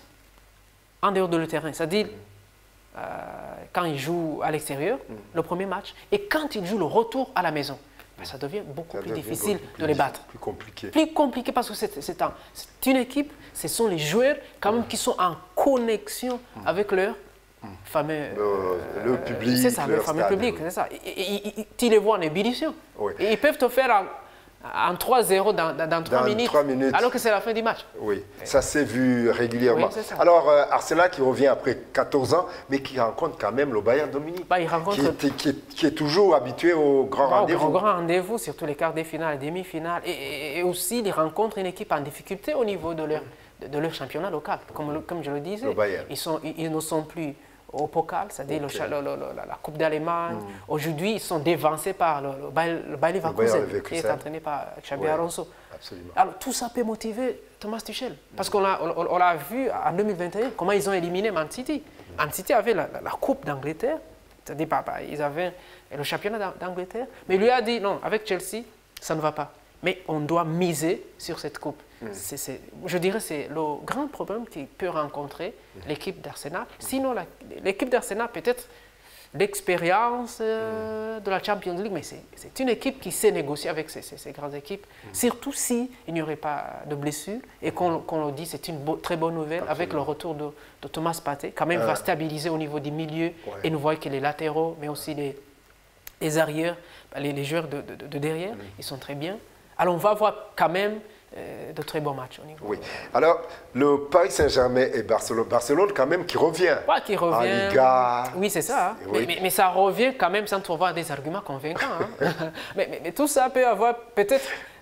en dehors de le terrain, c'est-à-dire euh, quand il joue à l'extérieur, mm. le premier match, et quand il joue le retour à la maison, ben, ça devient beaucoup ça plus devient difficile beaucoup plus de les battre. Plus compliqué. Plus compliqué parce que c'est un, une équipe, ce sont les joueurs quand même mm. qui sont en connexion mm. avec leur mm. fameux... Euh, le public, c'est ça, le fameux public, c'est ça. Et, et, et, tu les vois en ébullition. Oui. Et ils peuvent te faire... Un, en trois zéro dans, dans, dans, trois, minutes, minutes, alors que c'est la fin du match. Oui, ça s'est vu régulièrement. Oui, alors, euh, Arsenal qui revient après quatorze ans, mais qui rencontre quand même le Bayern de Munich, bah, il rencontre... qui, est, qui, est, qui est toujours habitué au grand bah, rendez-vous. Au grand rendez-vous, surtout les quarts de finale, les demi-finales, et, et, et aussi ils rencontrent une équipe en difficulté au niveau de leur, de, de leur championnat local. Comme, le, comme je le disais, ils, sont, ils, ils ne sont plus au Pokal, c'est-à-dire okay. le, le, le, la Coupe d'Allemagne. Mm. Aujourd'hui, ils sont dévancés par le, le Bayer Leverkusen, qui est entraîné par Xabi ouais, Alonso. Absolument. Alors, tout ça peut motiver Thomas Tuchel. Parce mm. qu'on l'a on, on vu en deux mille vingt et un, comment ils ont éliminé Man City. Mm. Man City avait la, la, la Coupe d'Angleterre, c'est-à-dire ils avaient le championnat d'Angleterre, mais il lui a dit, non, avec Chelsea, ça ne va pas. Mais on doit miser sur cette coupe. Mm. C'est, c'est, je dirais que c'est le grand problème qui peut rencontrer mm. l'équipe d'Arsenal. Mm. Sinon, la, l'équipe d'Arsenal, peut-être l'expérience euh, mm. de la Champions League, mais c'est, c'est une équipe qui sait négocier avec ces, ces, ces grandes équipes. Mm. Surtout s'il n'y aurait pas de blessures. Et qu'on, qu'on le dit, c'est une beau, très bonne nouvelle. Absolument. Avec le retour de, de Thomas Partey. Quand même, euh. va stabiliser au niveau du milieu. Ouais. Et nous voyons que les latéraux, mais aussi les, les arrières, les, les joueurs de, de, de derrière, mm. ils sont très bien. Alors on va voir quand même euh, de très bons matchs au niveau. Oui. Alors, le Paris Saint-Germain et Barcelone, Barcelone quand même qui revient. Pas qui revient. En Liga. Oui, c'est ça. Hein. Oui. Mais, mais, mais ça revient quand même sans trouver des arguments convaincants. Hein. mais, mais, mais tout ça peut avoir peut-être,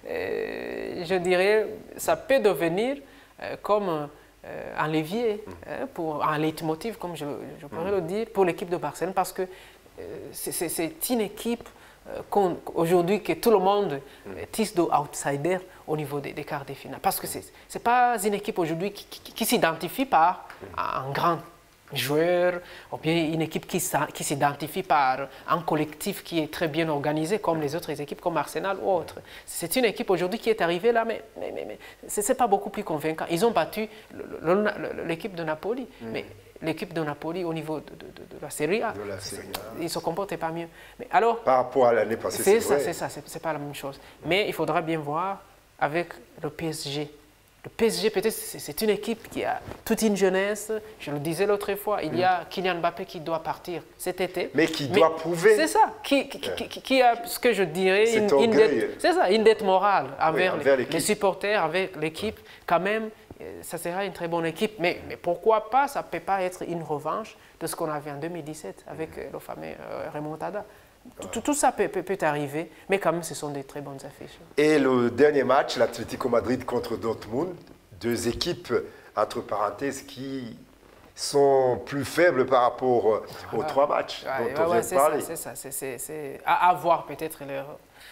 euh, je dirais, ça peut devenir euh, comme euh, un levier, mm. hein, pour, un leitmotiv, comme je, je pourrais mm. le dire, pour l'équipe de Barcelone, parce que euh, c'est une équipe euh, aujourd'hui que tout le monde mm. tisse d'outsider au niveau des, des quarts de finale. Parce que ce n'est pas une équipe aujourd'hui qui, qui, qui s'identifie par un grand joueur, ou bien une équipe qui, qui s'identifie par un collectif qui est très bien organisé, comme les autres équipes, comme Arsenal ou autres. C'est une équipe aujourd'hui qui est arrivée là, mais, mais, mais, mais ce n'est pas beaucoup plus convaincant. Ils ont battu l'équipe de Napoli, mm. mais l'équipe de Napoli au niveau de, de, de, de la Serie A, de la Serie A. Ils ne se comportaient pas mieux. Mais alors, par rapport à l'année passée, c'est ça, c'est ça, c'est pas la même chose. Mm. Mais il faudra bien voir avec le P S G. Le P S G, peut-être, c'est une équipe qui a toute une jeunesse. Je le disais l'autre fois, il y a Kylian Mbappé qui doit partir cet été. Mais qui doit Mais prouver. C'est ça, qui, qui, qui, qui a ce que je dirais, une, une, dette, ça, une dette morale envers, oui, envers les, les supporters, avec l'équipe. Quand même, ça sera une très bonne équipe. Mais, mais pourquoi pas, ça ne peut pas être une revanche de ce qu'on avait en deux mille dix-sept avec mmh. le fameux euh, remontada. Tout, tout ça peut, peut, peut arriver, mais quand même, ce sont des très bonnes affiches. Et le dernier match, l'Atlético Madrid contre Dortmund, deux équipes, entre parenthèses, qui sont plus faibles par rapport aux voilà. trois matchs ouais, dont ouais, on vient de parler. C'est ça, c'est ça. C'est à avoir peut-être leur...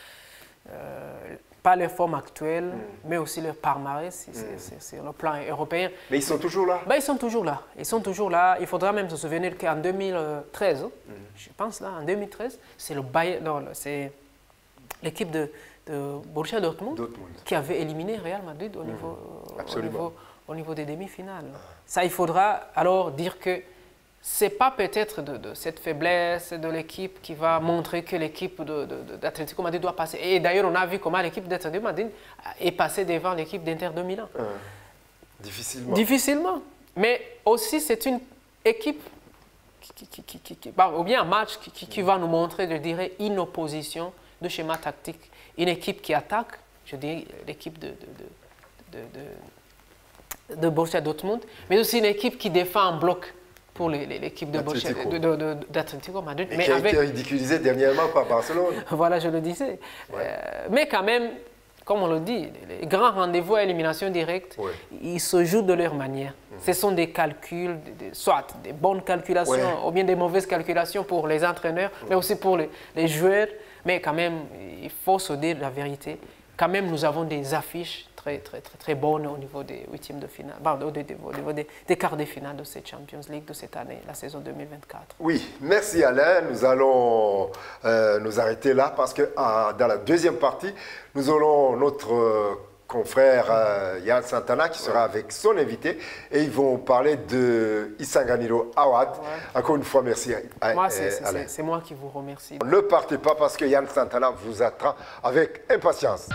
Euh, pas leur forme actuelle, mm. mais aussi leur palmarès mm. sur le plan européen. Mais ils sont toujours là? Ben, ils sont toujours là. Ils sont toujours là. Il faudra même se souvenir qu'en deux mille treize, mm. je pense là, en deux mille treize, c'est le Bayern, non, c'est l'équipe de, de Borussia Dortmund, Dortmund qui avait éliminé Real Madrid au mm. niveau, au niveau, au niveau des demi-finales. Ah. Ça, il faudra alors dire que ce n'est pas peut-être de, de cette faiblesse de l'équipe qui va montrer que l'équipe d'Atlético Madrid doit passer. Et d'ailleurs, on a vu comment l'équipe d'Atlético Madrid est passée devant l'équipe d'Inter de Milan. Euh, difficilement. Difficilement. Mais aussi, c'est une équipe, qui, qui, qui, qui, qui, bah, ou bien un match qui, qui, qui va nous montrer, je dirais, une opposition de schéma tactique. Une équipe qui attaque, je dirais, l'équipe de, de, de, de, de, de Borussia Dortmund, mais aussi une équipe qui défend en bloc pour l'équipe d'Atlético Madrid. Et mais qui a avec... été ridiculisée dernièrement par Barcelone. Voilà, je le disais. Ouais. Euh, mais quand même, comme on le dit, les grands rendez-vous à élimination directe, ouais. ils se jouent de leur manière. Mmh. Ce sont des calculs, des, des, soit des bonnes calculations ouais. ou bien des mauvaises calculations pour les entraîneurs, ouais. mais aussi pour les, les joueurs. Mais quand même, il faut se dire la vérité. Quand même, nous avons des affiches très, très, très, très bonnes au niveau des huitièmes de finale, pardon, au niveau des, des quarts de finale de cette Champions League de cette année, la saison deux mille vingt-quatre. Oui, merci Alain. Nous allons euh, nous arrêter là parce que euh, dans la deuxième partie, nous aurons notre euh, confrère euh, Yann Santana qui sera avec son invité et ils vont parler de Isanganiro Awad. Ouais. Encore une fois, merci à, moi, c'est moi qui vous remercie. Ne partez pas parce que Yann Santana vous attend avec impatience.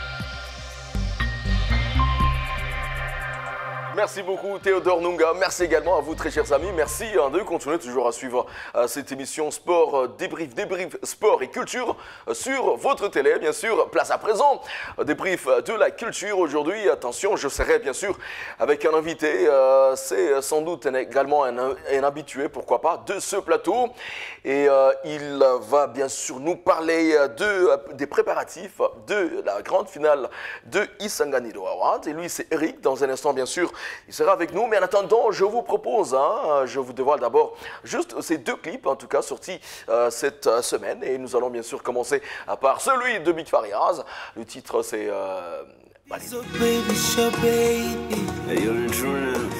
Merci beaucoup Théodore Nunga, merci également à vous très chers amis, merci hein, de continuer toujours à suivre euh, cette émission Sport, euh, débrief, débrief, sport et culture euh, sur votre télé, bien sûr, place à présent, euh, débrief de la culture aujourd'hui, attention, je serai bien sûr avec un invité, euh, c'est sans doute également un, un habitué, pourquoi pas, de ce plateau et euh, il va bien sûr nous parler de, des préparatifs de la grande finale de Isanganiro Award et lui c'est Eric, dans un instant bien sûr. Il sera avec nous, mais en attendant, je vous propose, hein, je vous dévoile d'abord juste ces deux clips, en tout cas sortis euh, cette euh, semaine. Et nous allons bien sûr commencer euh, par celui de Big Farias. Le titre, c'est... Euh, So baby, so baby. Hey, you're in true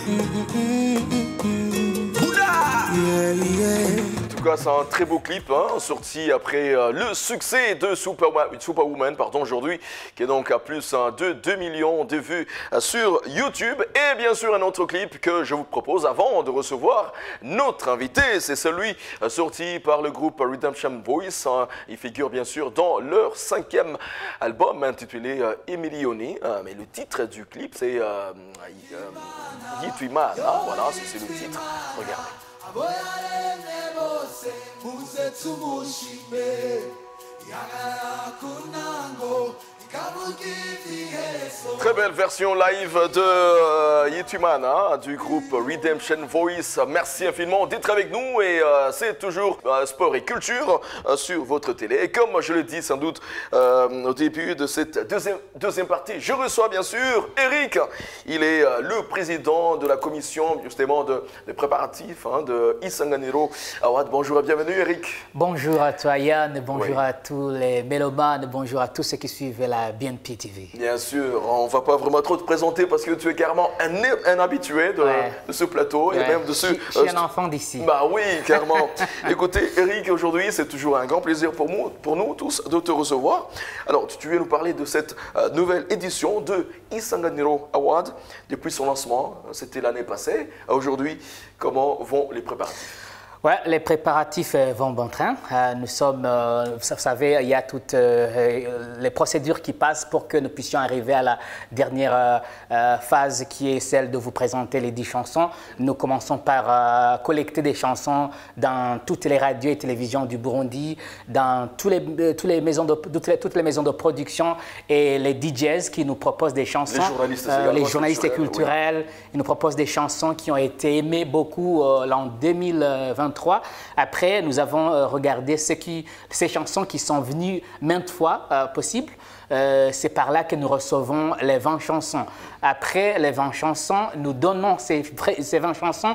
yeah, yeah. En tout cas, c'est un très beau clip, hein, sorti après euh, le succès de Superwoman, Superwoman pardon, aujourd'hui, qui est donc à plus hein, de deux millions de vues euh, sur YouTube. Et bien sûr, un autre clip que je vous propose avant de recevoir notre invité. C'est celui euh, sorti par le groupe Redemption Voice. Hein. Il figure bien sûr dans leur cinquième album intitulé euh, Emilioni. Euh, mais le titre du clip, c'est euh, euh, Yituiman. Hein, voilà, c'est le titre. Regardez. Aboyaremne bose muze tumushime yagara kunango Très belle version live de euh, Yetuman, hein, du groupe Redemption Voice. Merci infiniment d'être avec nous et euh, c'est toujours euh, sport et culture euh, sur votre télé. Et comme je le dis sans doute euh, au début de cette deuxième, deuxième partie, je reçois bien sûr Eric. Il est euh, le président de la commission justement de, de préparatifs hein, de Isanganiro Award. Bonjour et bienvenue Eric. Bonjour à toi Yann, bonjour Oui. à tous les mélomanes, bonjour à tous ceux qui suivent la B N P T V. Bien sûr, on ne va pas vraiment trop te présenter parce que tu es carrément un, un habitué de, Ouais. de ce plateau et Ouais. même de ce... Je, je euh, suis un enfant d'ici. Bah oui, clairement. Écoutez, Eric, aujourd'hui, c'est toujours un grand plaisir pour nous, pour nous tous de te recevoir. Alors, tu viens nous parler de cette euh, nouvelle édition de Isanganiro Award. Depuis son lancement, c'était l'année passée. Aujourd'hui, comment vont les préparatifs? Ouais, les préparatifs euh, vont bon train. Euh, nous sommes, euh, vous savez, il y a toutes euh, les procédures qui passent pour que nous puissions arriver à la dernière euh, euh, phase qui est celle de vous présenter les dix chansons. Nous commençons par euh, collecter des chansons dans toutes les radios et télévisions du Burundi, dans tous les, euh, tous les maisons de, toutes, les, toutes les maisons de production et les D Js qui nous proposent des chansons. Les journalistes, euh, également les journalistes culturels, culturels. Ils nous proposent des chansons qui ont été aimées beaucoup euh, en deux mille vingt-trois. Après, nous avons euh, regardé ce qui, ces chansons qui sont venues maintes fois euh, possibles. Euh, c'est par là que nous recevons les vingt chansons. Après les vingt chansons, nous donnons ces, ces vingt chansons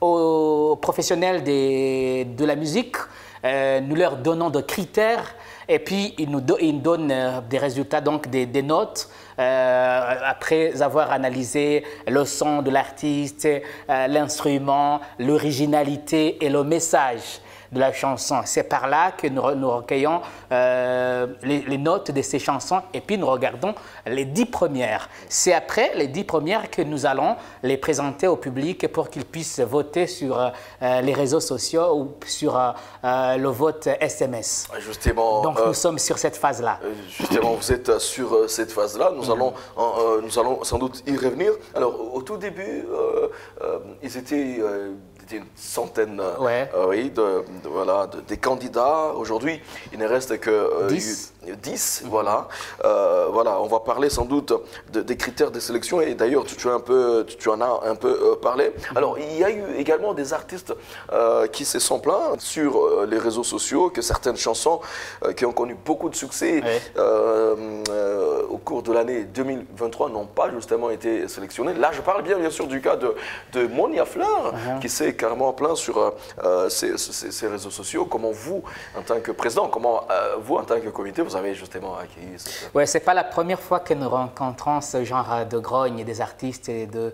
aux professionnels des, de la musique. Euh, nous leur donnons des critères et puis ils nous, do, ils nous donnent euh, des résultats, donc des, des notes. Euh, après avoir analysé le son de l'artiste, euh, l'instrument, l'originalité et le message de la chanson. C'est par là que nous, nous recueillons euh, les, les notes de ces chansons et puis nous regardons les dix premières. C'est après les dix premières que nous allons les présenter au public pour qu'ils puissent voter sur euh, les réseaux sociaux ou sur euh, euh, le vote S M S. Justement, Donc euh, nous sommes sur cette phase-là. Justement, vous êtes sur euh, cette phase-là. Nous, allons, euh, nous allons sans doute y revenir. Alors, au tout début, euh, euh, ils étaient... Euh, une centaine Ouais. euh, oui, de, de, voilà, de, des candidats. Aujourd'hui, il ne reste que euh, dix. dix, voilà. Euh, voilà, on va parler sans doute de, des critères de sélection et d'ailleurs tu, tu, as un peu, tu, tu en as un peu euh, parlé. Alors il y a eu également des artistes euh, qui se sont plaints sur euh, les réseaux sociaux que certaines chansons euh, qui ont connu beaucoup de succès Ouais. euh, euh, au cours de l'année deux mille vingt-trois n'ont pas justement été sélectionnées. Là je parle bien bien sûr du cas de, de Monia Fleur uh-huh. qui s'est carrément plaint sur euh, ces, ces, ces réseaux sociaux. Comment vous, en tant que président, comment euh, vous, en tant que comité, vous avez justement acquis cette... Oui, ce n'est pas la première fois que nous rencontrons ce genre de grogne des artistes et de,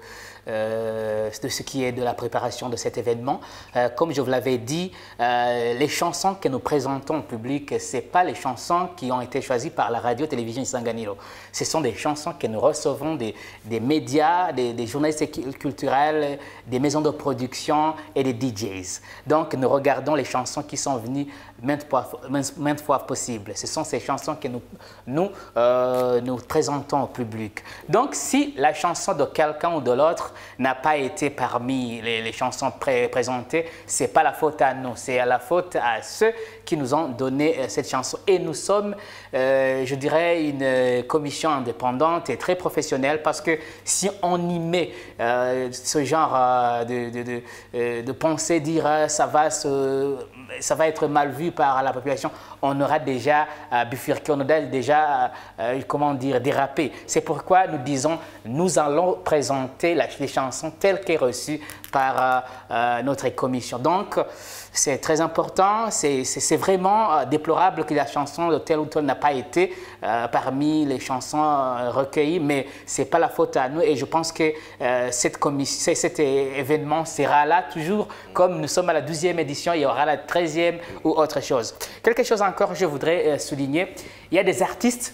euh, de ce qui est de la préparation de cet événement. Euh, comme je vous l'avais dit, euh, les chansons que nous présentons au public, ce n'est pas les chansons qui ont été choisies par la radio-télévision Isanganiro. Ce sont des chansons que nous recevons des, des médias, des, des journalistes culturels, des maisons de production et des D Js. Donc, nous regardons les chansons qui sont venues maintes fois, maintes fois possible. Ce sont ces chansons que nous, nous, euh, nous présentons au public. Donc, si la chanson de quelqu'un ou de l'autre n'a pas été parmi les, les chansons pré présentées, ce n'est pas la faute à nous, c'est la faute à ceux qui nous ont donné euh, cette chanson. Et nous sommes, euh, je dirais, une commission indépendante et très professionnelle parce que si on y met euh, ce genre euh, de, de, de, euh, de pensée, dire euh, ça va se, ça va être mal vu par la population, on aura déjà euh, bifurqué, on aura déjà, euh, comment dire, dérapé. C'est pourquoi nous disons, nous allons présenter la, les chansons telles qu'elles sont reçues par euh, euh, notre commission. Donc, c'est très important, c'est vraiment euh, déplorable que la chanson de tel ou tel n'a pas été euh, parmi les chansons euh, recueillies, mais ce n'est pas la faute à nous et je pense que euh, cette commission, cet événement sera là toujours, comme nous sommes à la douzième édition, il y aura la treizième ou autre chose. Quelque chose encore, je voudrais euh, souligner, il y a des artistes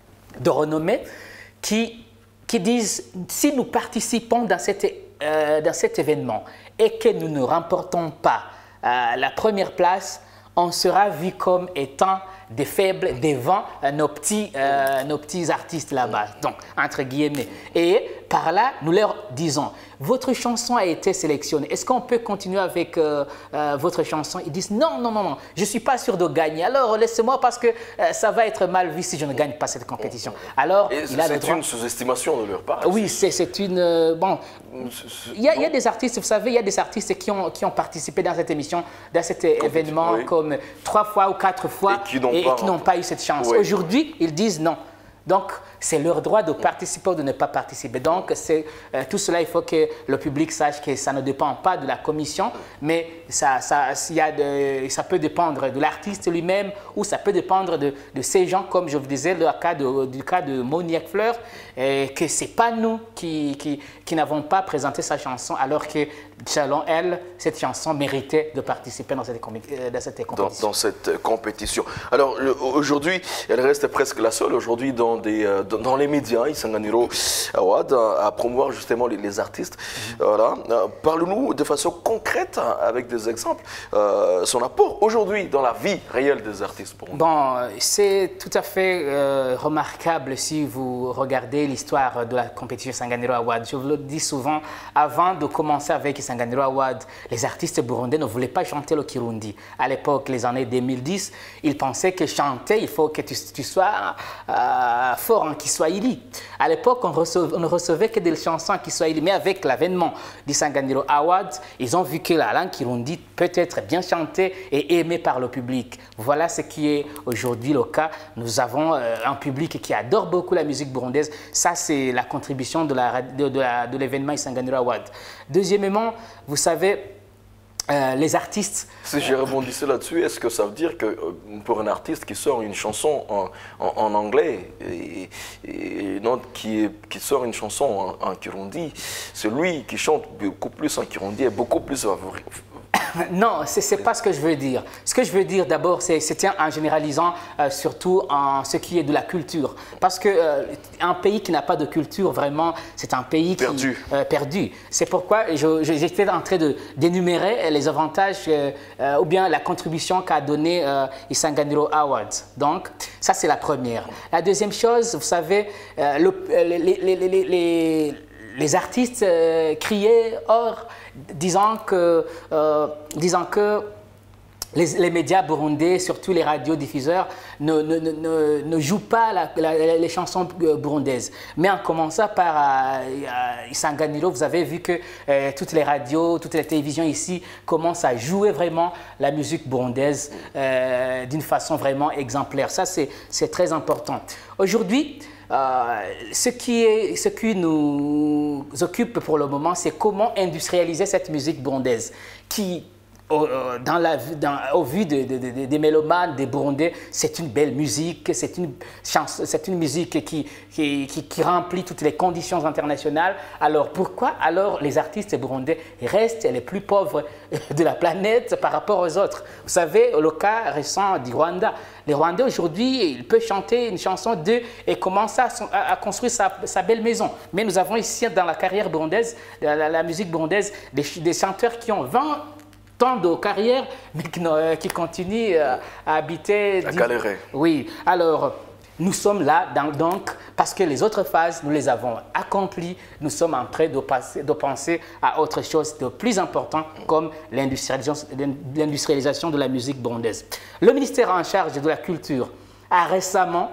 de renommée qui, qui disent, si nous participons dans, cette, euh, dans cet événement et que nous ne remportons pas Euh, la première place, on sera vu comme étant des faibles devant euh, nos, petits, euh, nos petits artistes là-bas, donc entre guillemets. Et par là, nous leur disons, votre chanson a été sélectionnée. Est-ce qu'on peut continuer avec euh, euh, votre chanson? Ils disent, non, non, non, non, je ne suis pas sûr de gagner. Alors, laissez-moi parce que euh, ça va être mal vu si je ne gagne pas cette compétition. Alors, c'est une sous-estimation de leur part. Oui, c'est une... Euh, bon, il y, a, il y a des artistes, vous savez, il y a des artistes qui ont, qui ont participé dans cette émission, dans cet événement, oui, comme trois fois ou quatre fois et qui n'ont pas, pas eu cette chance. Oui. Aujourd'hui, ils disent non. Donc, c'est leur droit de participer ou de ne pas participer. Donc, c'est euh, tout cela, il faut que le public sache que ça ne dépend pas de la commission, mais ça, ça, y a de, ça peut dépendre de l'artiste lui-même ou ça peut dépendre de, de ces gens, comme je vous disais, le cas de, du cas de Monique Fleur, et que ce n'est pas nous qui, qui, qui n'avons pas présenté sa chanson, alors que, selon elle, cette chanson méritait de participer dans cette, dans cette compétition. Dans, dans cette compétition. Alors, aujourd'hui, elle reste presque la seule, aujourd'hui, dans Des, euh, dans les médias, Isanganiro Award, à promouvoir justement les, les artistes. Mm-hmm. Voilà. Euh, Parle-nous de façon concrète, avec des exemples, euh, son apport aujourd'hui dans la vie réelle des artistes. Pour bon, c'est tout à fait euh, remarquable si vous regardez l'histoire de la compétition Isanganiro Award. Je vous le dis souvent, avant de commencer avec Isanganiro Award, les artistes burundais ne voulaient pas chanter le Kirundi. À l'époque, les années deux mille dix, ils pensaient que chanter, il faut que tu, tu sois euh, fort en Kiswahili. À l'époque, on, on ne recevait que des chansons en Kiswahili, mais avec l'avènement d'Isanganiro Award, ils ont vu que la langue Kirundi peut être bien chantée et aimée par le public. Voilà ce qui est aujourd'hui le cas. Nous avons euh, un public qui adore beaucoup la musique burundaise. Ça, c'est la contribution de l'événement Isanganiro Award. Deuxièmement, vous savez, Euh, les artistes... Si j'ai rebondi là-dessus, est-ce que ça veut dire que euh, pour un artiste qui sort une chanson en, en, en anglais et, et une autre qui, qui sort une chanson en, en Kirundi, celui qui chante beaucoup plus en Kirundi est beaucoup plus favori? Non, ce n'est pas ce que je veux dire. Ce que je veux dire d'abord, c'est en généralisant euh, surtout en ce qui est de la culture. Parce qu'un euh, pays qui n'a pas de culture, vraiment, c'est un pays perdu. Qui, euh, perdu. C'est pourquoi j'étais en train d'énumérer les avantages euh, euh, ou bien la contribution qu'a donnée euh, Isanganiro Award. Donc, ça, c'est la première. La deuxième chose, vous savez, euh, le, les, les, les, les, les artistes euh, criaient hors, disant que, euh, disant que les, les médias burundais, surtout les radiodiffuseurs, ne, ne, ne, ne jouent pas la, la, les chansons burundaises. Mais en commençant par euh, Isanganiro, vous avez vu que euh, toutes les radios, toutes les télévisions ici commencent à jouer vraiment la musique burundaise euh, d'une façon vraiment exemplaire. Ça, c'est très important. Aujourd'hui, Euh, ce, qui est, ce qui nous occupe pour le moment, c'est comment industrialiser cette musique burundaise qui, au, dans la, dans, au vu de, de, de, des mélomanes, des Burundais, c'est une belle musique, c'est une, une musique qui, qui, qui, qui remplit toutes les conditions internationales. Alors pourquoi alors les artistes burundais restent les plus pauvres de la planète par rapport aux autres? Vous savez, le cas récent du Rwanda. Les Rwandais aujourd'hui, il peut chanter une chanson d'eux et commencer à, à, à construire sa, sa belle maison. Mais nous avons ici dans la carrière burundaise, la, la, la musique burundaise, des, des chanteurs qui ont vingt ans de carrière, mais qui, qui continuent à, à habiter... À galérer. Oui, alors... Nous sommes là, dans, donc, parce que les autres phases, nous les avons accomplies. Nous sommes en train de, passer, de penser à autre chose de plus important, comme l'industrialisation de la musique burundaise. Le ministère en charge de la culture a récemment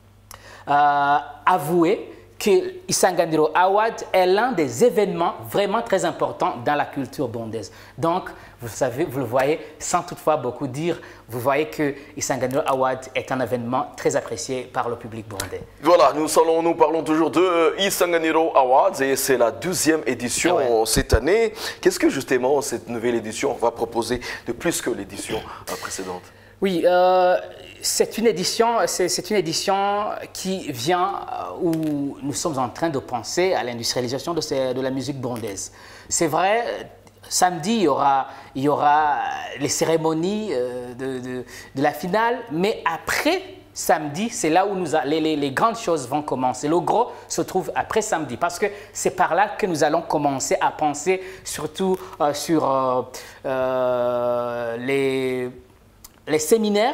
euh, avoué que Isanganiro Award est l'un des événements vraiment très importants dans la culture burundaise. Donc, vous savez, vous le voyez, sans toutefois beaucoup dire, vous voyez que Isanganiro Award est un événement très apprécié par le public burundais. Voilà, nous, allons, nous parlons toujours de Isanganiro Awards et c'est la deuxième édition ah ouais. cette année. Qu'est-ce que justement cette nouvelle édition va proposer de plus que l'édition précédente? Oui, euh, c'est une édition, c'est une édition qui vient où nous sommes en train de penser à l'industrialisation de, de la musique burundaise. C'est vrai, samedi, il y aura, il y aura les cérémonies de, de, de la finale, mais après samedi, c'est là où nous a, les, les, les grandes choses vont commencer. Le gros se trouve après samedi, parce que c'est par là que nous allons commencer à penser surtout euh, sur euh, euh, les... les séminaires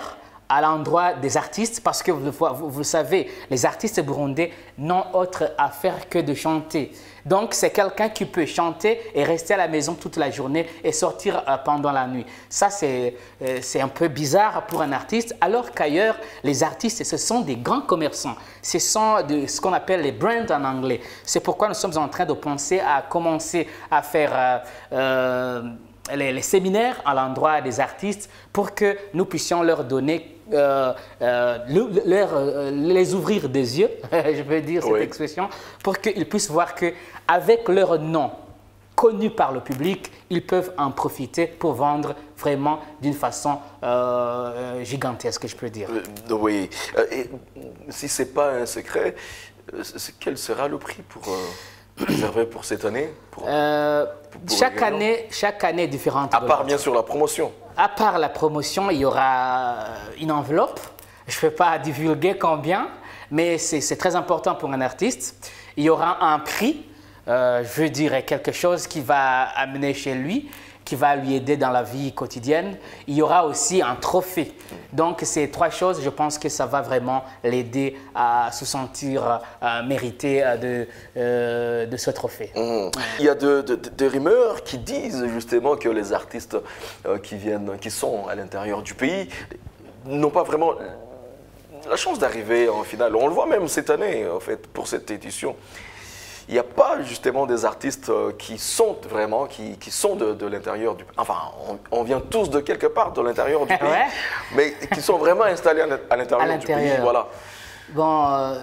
à l'endroit des artistes, parce que vous, vous, vous savez, les artistes burundais n'ont autre à faire que de chanter. Donc, c'est quelqu'un qui peut chanter et rester à la maison toute la journée et sortir euh, pendant la nuit. Ça, c'est euh, c'est un peu bizarre pour un artiste, alors qu'ailleurs, les artistes, ce sont des grands commerçants. Ce sont de, ce qu'on appelle les brands en anglais. C'est pourquoi nous sommes en train de penser à commencer à faire euh, euh, les, les séminaires à l'endroit des artistes pour que nous puissions leur donner Euh, euh, le, leur, euh, les ouvrir des yeux, je veux dire cette oui. expression, pour qu'ils puissent voir qu'avec leur nom connu par le public, ils peuvent en profiter pour vendre vraiment d'une façon euh, gigantesque, je peux dire. Euh, oui. Euh, et, si ce n'est pas un secret, euh, quel sera le prix pour... Euh... réservé pour cette année pour, euh, pour, pour chaque, année, chaque année est différente. À part bien sûr la promotion. À part la promotion, il y aura une enveloppe. Je ne peux pas divulguer combien, mais c'est très important pour un artiste. Il y aura un prix, euh, je veux dire quelque chose qui va amener chez lui, qui va lui aider dans la vie quotidienne. Il y aura aussi un trophée. Donc, ces trois choses, je pense que ça va vraiment l'aider à se sentir euh, mérité de, euh, de ce trophée. Mmh. Il y a de, de, de rumeurs qui disent justement que les artistes euh, qui, viennent, qui sont à l'intérieur du pays n'ont pas vraiment la chance d'arriver en finale. On le voit même cette année, en fait, pour cette édition. Il n'y a pas justement des artistes qui sont vraiment, qui, qui sont de, de l'intérieur du pays. Enfin, on, on vient tous de quelque part de l'intérieur du pays, ouais. mais qui sont vraiment installés à l'intérieur du pays. Voilà. Bon, euh,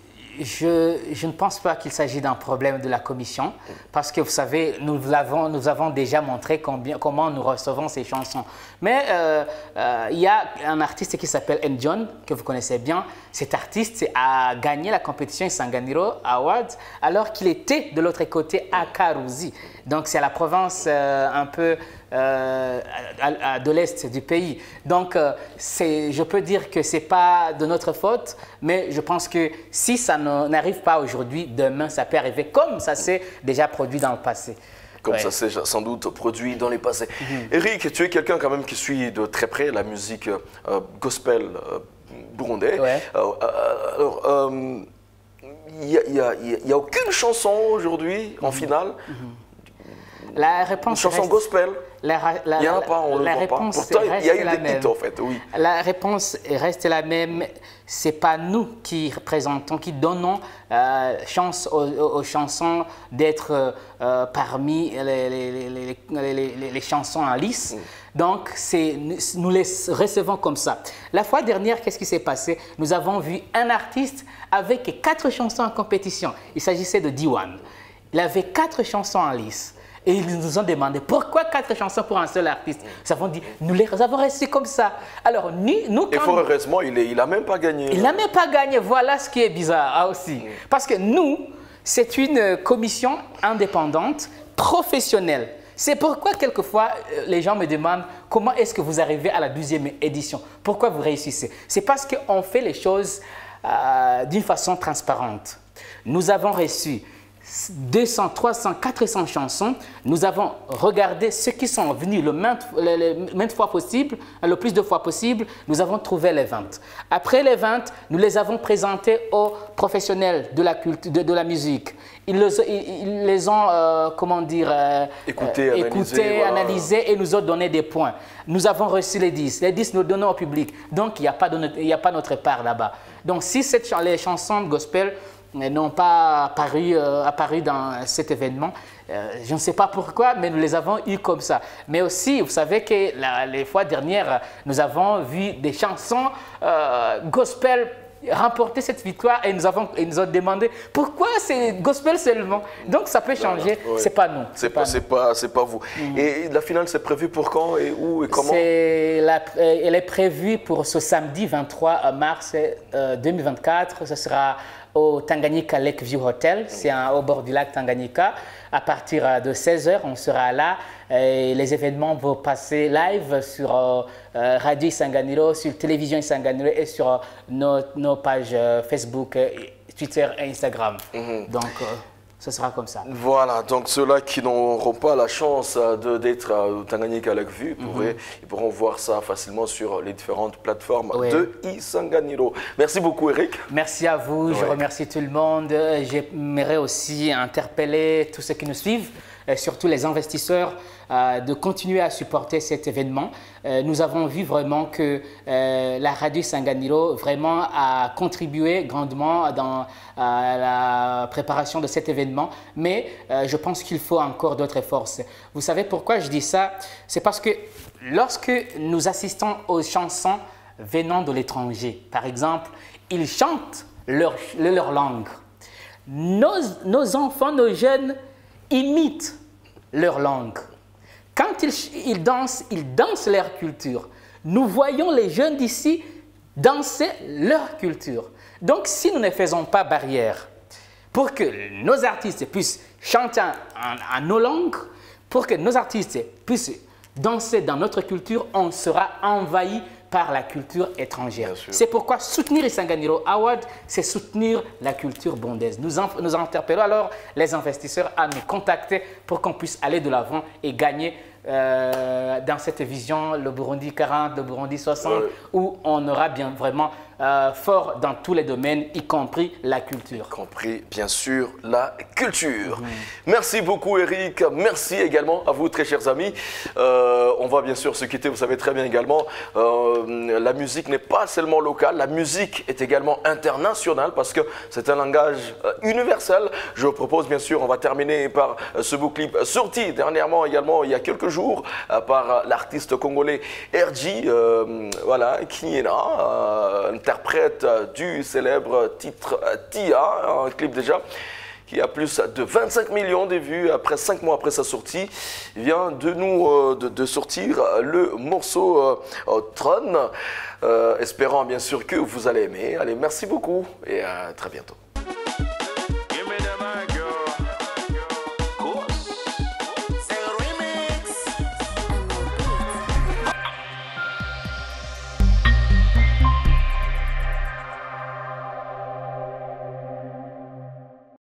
je, je ne pense pas qu'il s'agit d'un problème de la commission, parce que vous savez, nous avons, nous avons déjà montré combien, comment nous recevons ces chansons. Mais euh, euh, il y a un artiste qui s'appelle N'Jon, que vous connaissez bien. Cet artiste a gagné la compétition Isanganiro Awards alors qu'il était de l'autre côté à Karuzi. Donc c'est la province euh, un peu euh, à, à, de l'est du pays. Donc euh, je peux dire que ce n'est pas de notre faute, mais je pense que si ça n'arrive pas aujourd'hui, demain ça peut arriver comme ça s'est déjà produit dans le passé. Comme ouais. ça s'est sans doute produit dans les passés. Mm-hmm. Eric, tu es quelqu'un quand même qui suit de très près la musique euh, gospel euh, burundais. Ouais. Euh, euh, alors, il euh, n'y a, a, a aucune chanson aujourd'hui mm-hmm. en finale. Mm-hmm. La réponse Une chanson reste... gospel. La, la, il n'y en a pas, on la ne le voit pas. Pourtant, il y a eu des même. hits en fait, oui. La réponse reste la même. Ce n'est pas nous qui représentons, qui donnons euh, chance aux, aux chansons d'être euh, parmi les, les, les, les, les, les chansons en lice. Mm. Donc, nous les recevons comme ça. La fois dernière, qu'est-ce qui s'est passé? Nous avons vu un artiste avec quatre chansons en compétition. Il s'agissait de D un. Il avait quatre chansons en lice. Et ils nous ont demandé pourquoi quatre chansons pour un seul artiste. Nous avons dit, nous les avons reçus comme ça. Alors, nous, nous quand et fort heureusement, il n'a même pas gagné. Il n'a même pas gagné. Voilà ce qui est bizarre aussi. Parce que nous, c'est une commission indépendante, professionnelle. C'est pourquoi, quelquefois, les gens me demandent comment est-ce que vous arrivez à la douzième édition. Pourquoi vous réussissez? C'est parce qu'on fait les choses euh, d'une façon transparente. Nous avons reçu deux cents, trois cents, quatre cents chansons. Nous avons regardé ceux qui sont venus le maintes, le, le, maintes fois possible, le plus de fois possible. Nous avons trouvé les ventes. Après les ventes, nous les avons présentés aux professionnels de la, culte, de, de la musique. Ils les, ils, ils les ont, euh, comment dire, euh, écoutés, euh, analysés, écouté, voilà. analysé et nous ont donné des points. Nous avons reçu les disques. Les disques nous donnons au public. Donc, il n'y a, a pas notre part là-bas. Donc, si cette, les chansons gospel n'ont pas apparu, euh, apparu dans cet événement. Euh, je ne sais pas pourquoi, mais nous les avons eus comme ça. Mais aussi, vous savez que la, les fois dernières, nous avons vu des chansons euh, gospel remporter cette victoire et nous avons, ils nous ont demandé pourquoi c'est gospel seulement. Donc ça peut changer, voilà, ouais. C'est pas nous. C'est pas, pas, pas, pas vous. Mm. Et la finale, c'est prévu pour quand et où et comment? La, elle est prévue pour ce samedi vingt-trois mars euh, deux mille vingt-quatre. Ce sera au Tanganyika Lakeview Hotel, c'est au bord du lac Tanganyika. À partir de seize heures, on sera là. Et les événements vont passer live sur euh, Radio Isanganiro, sur Télévision Isanganiro et sur euh, nos, nos pages euh, Facebook, euh, Twitter et Instagram. Mm-hmm. Donc, euh, ce sera comme ça. Voilà, donc ceux-là qui n'auront pas la chance d'être au Tanganyika avec vue, mm-hmm. ils pourront voir ça facilement sur les différentes plateformes ouais. de Isanganiro. Merci beaucoup Eric. Merci à vous, ouais. je remercie tout le monde. J'aimerais aussi interpeller tous ceux qui nous suivent, et surtout les investisseurs, euh, de continuer à supporter cet événement. Euh, nous avons vu vraiment que euh, la radio Isanganiro vraiment a contribué grandement dans euh, la préparation de cet événement, mais euh, je pense qu'il faut encore d'autres forces. Vous savez pourquoi je dis ça? C'est parce que lorsque nous assistons aux chansons venant de l'étranger, par exemple, ils chantent leur, leur langue. Nos, nos enfants, nos jeunes imitent leur langue. Quand ils, ils dansent, ils dansent leur culture. Nous voyons les jeunes d'ici danser leur culture. Donc, si nous ne faisons pas barrière pour que nos artistes puissent chanter en, en nos langues, pour que nos artistes puissent danser dans notre culture, on sera envahi par la culture étrangère. C'est pourquoi soutenir Isanganiro Award, c'est soutenir la culture bondaise. Nous, en, nous interpellons alors les investisseurs à nous contacter pour qu'on puisse aller de l'avant et gagner euh, dans cette vision, le Burundi quarante, le Burundi soixante, ouais. où on aura bien vraiment euh, fort dans tous les domaines, y compris la culture. Y compris, bien sûr, la culture. Mmh. Merci beaucoup, Eric. Merci également à vous, très chers amis. Euh, on va bien sûr se quitter, vous savez très bien également, euh, la musique n'est pas seulement locale, la musique est également internationale parce que c'est un langage euh, universel. Je vous propose, bien sûr, on va terminer par euh, ce beau clip sorti dernièrement également, il y a quelques jours, euh, par l'artiste congolais R J, euh, voilà, qui est là, euh, interprète du célèbre titre Tia, un clip déjà qui a plus de vingt-cinq millions de vues après cinq mois après sa sortie. Il vient de nous euh, de, de sortir le morceau euh, Tron, euh, espérant bien sûr que vous allez aimer. Allez, merci beaucoup et à très bientôt.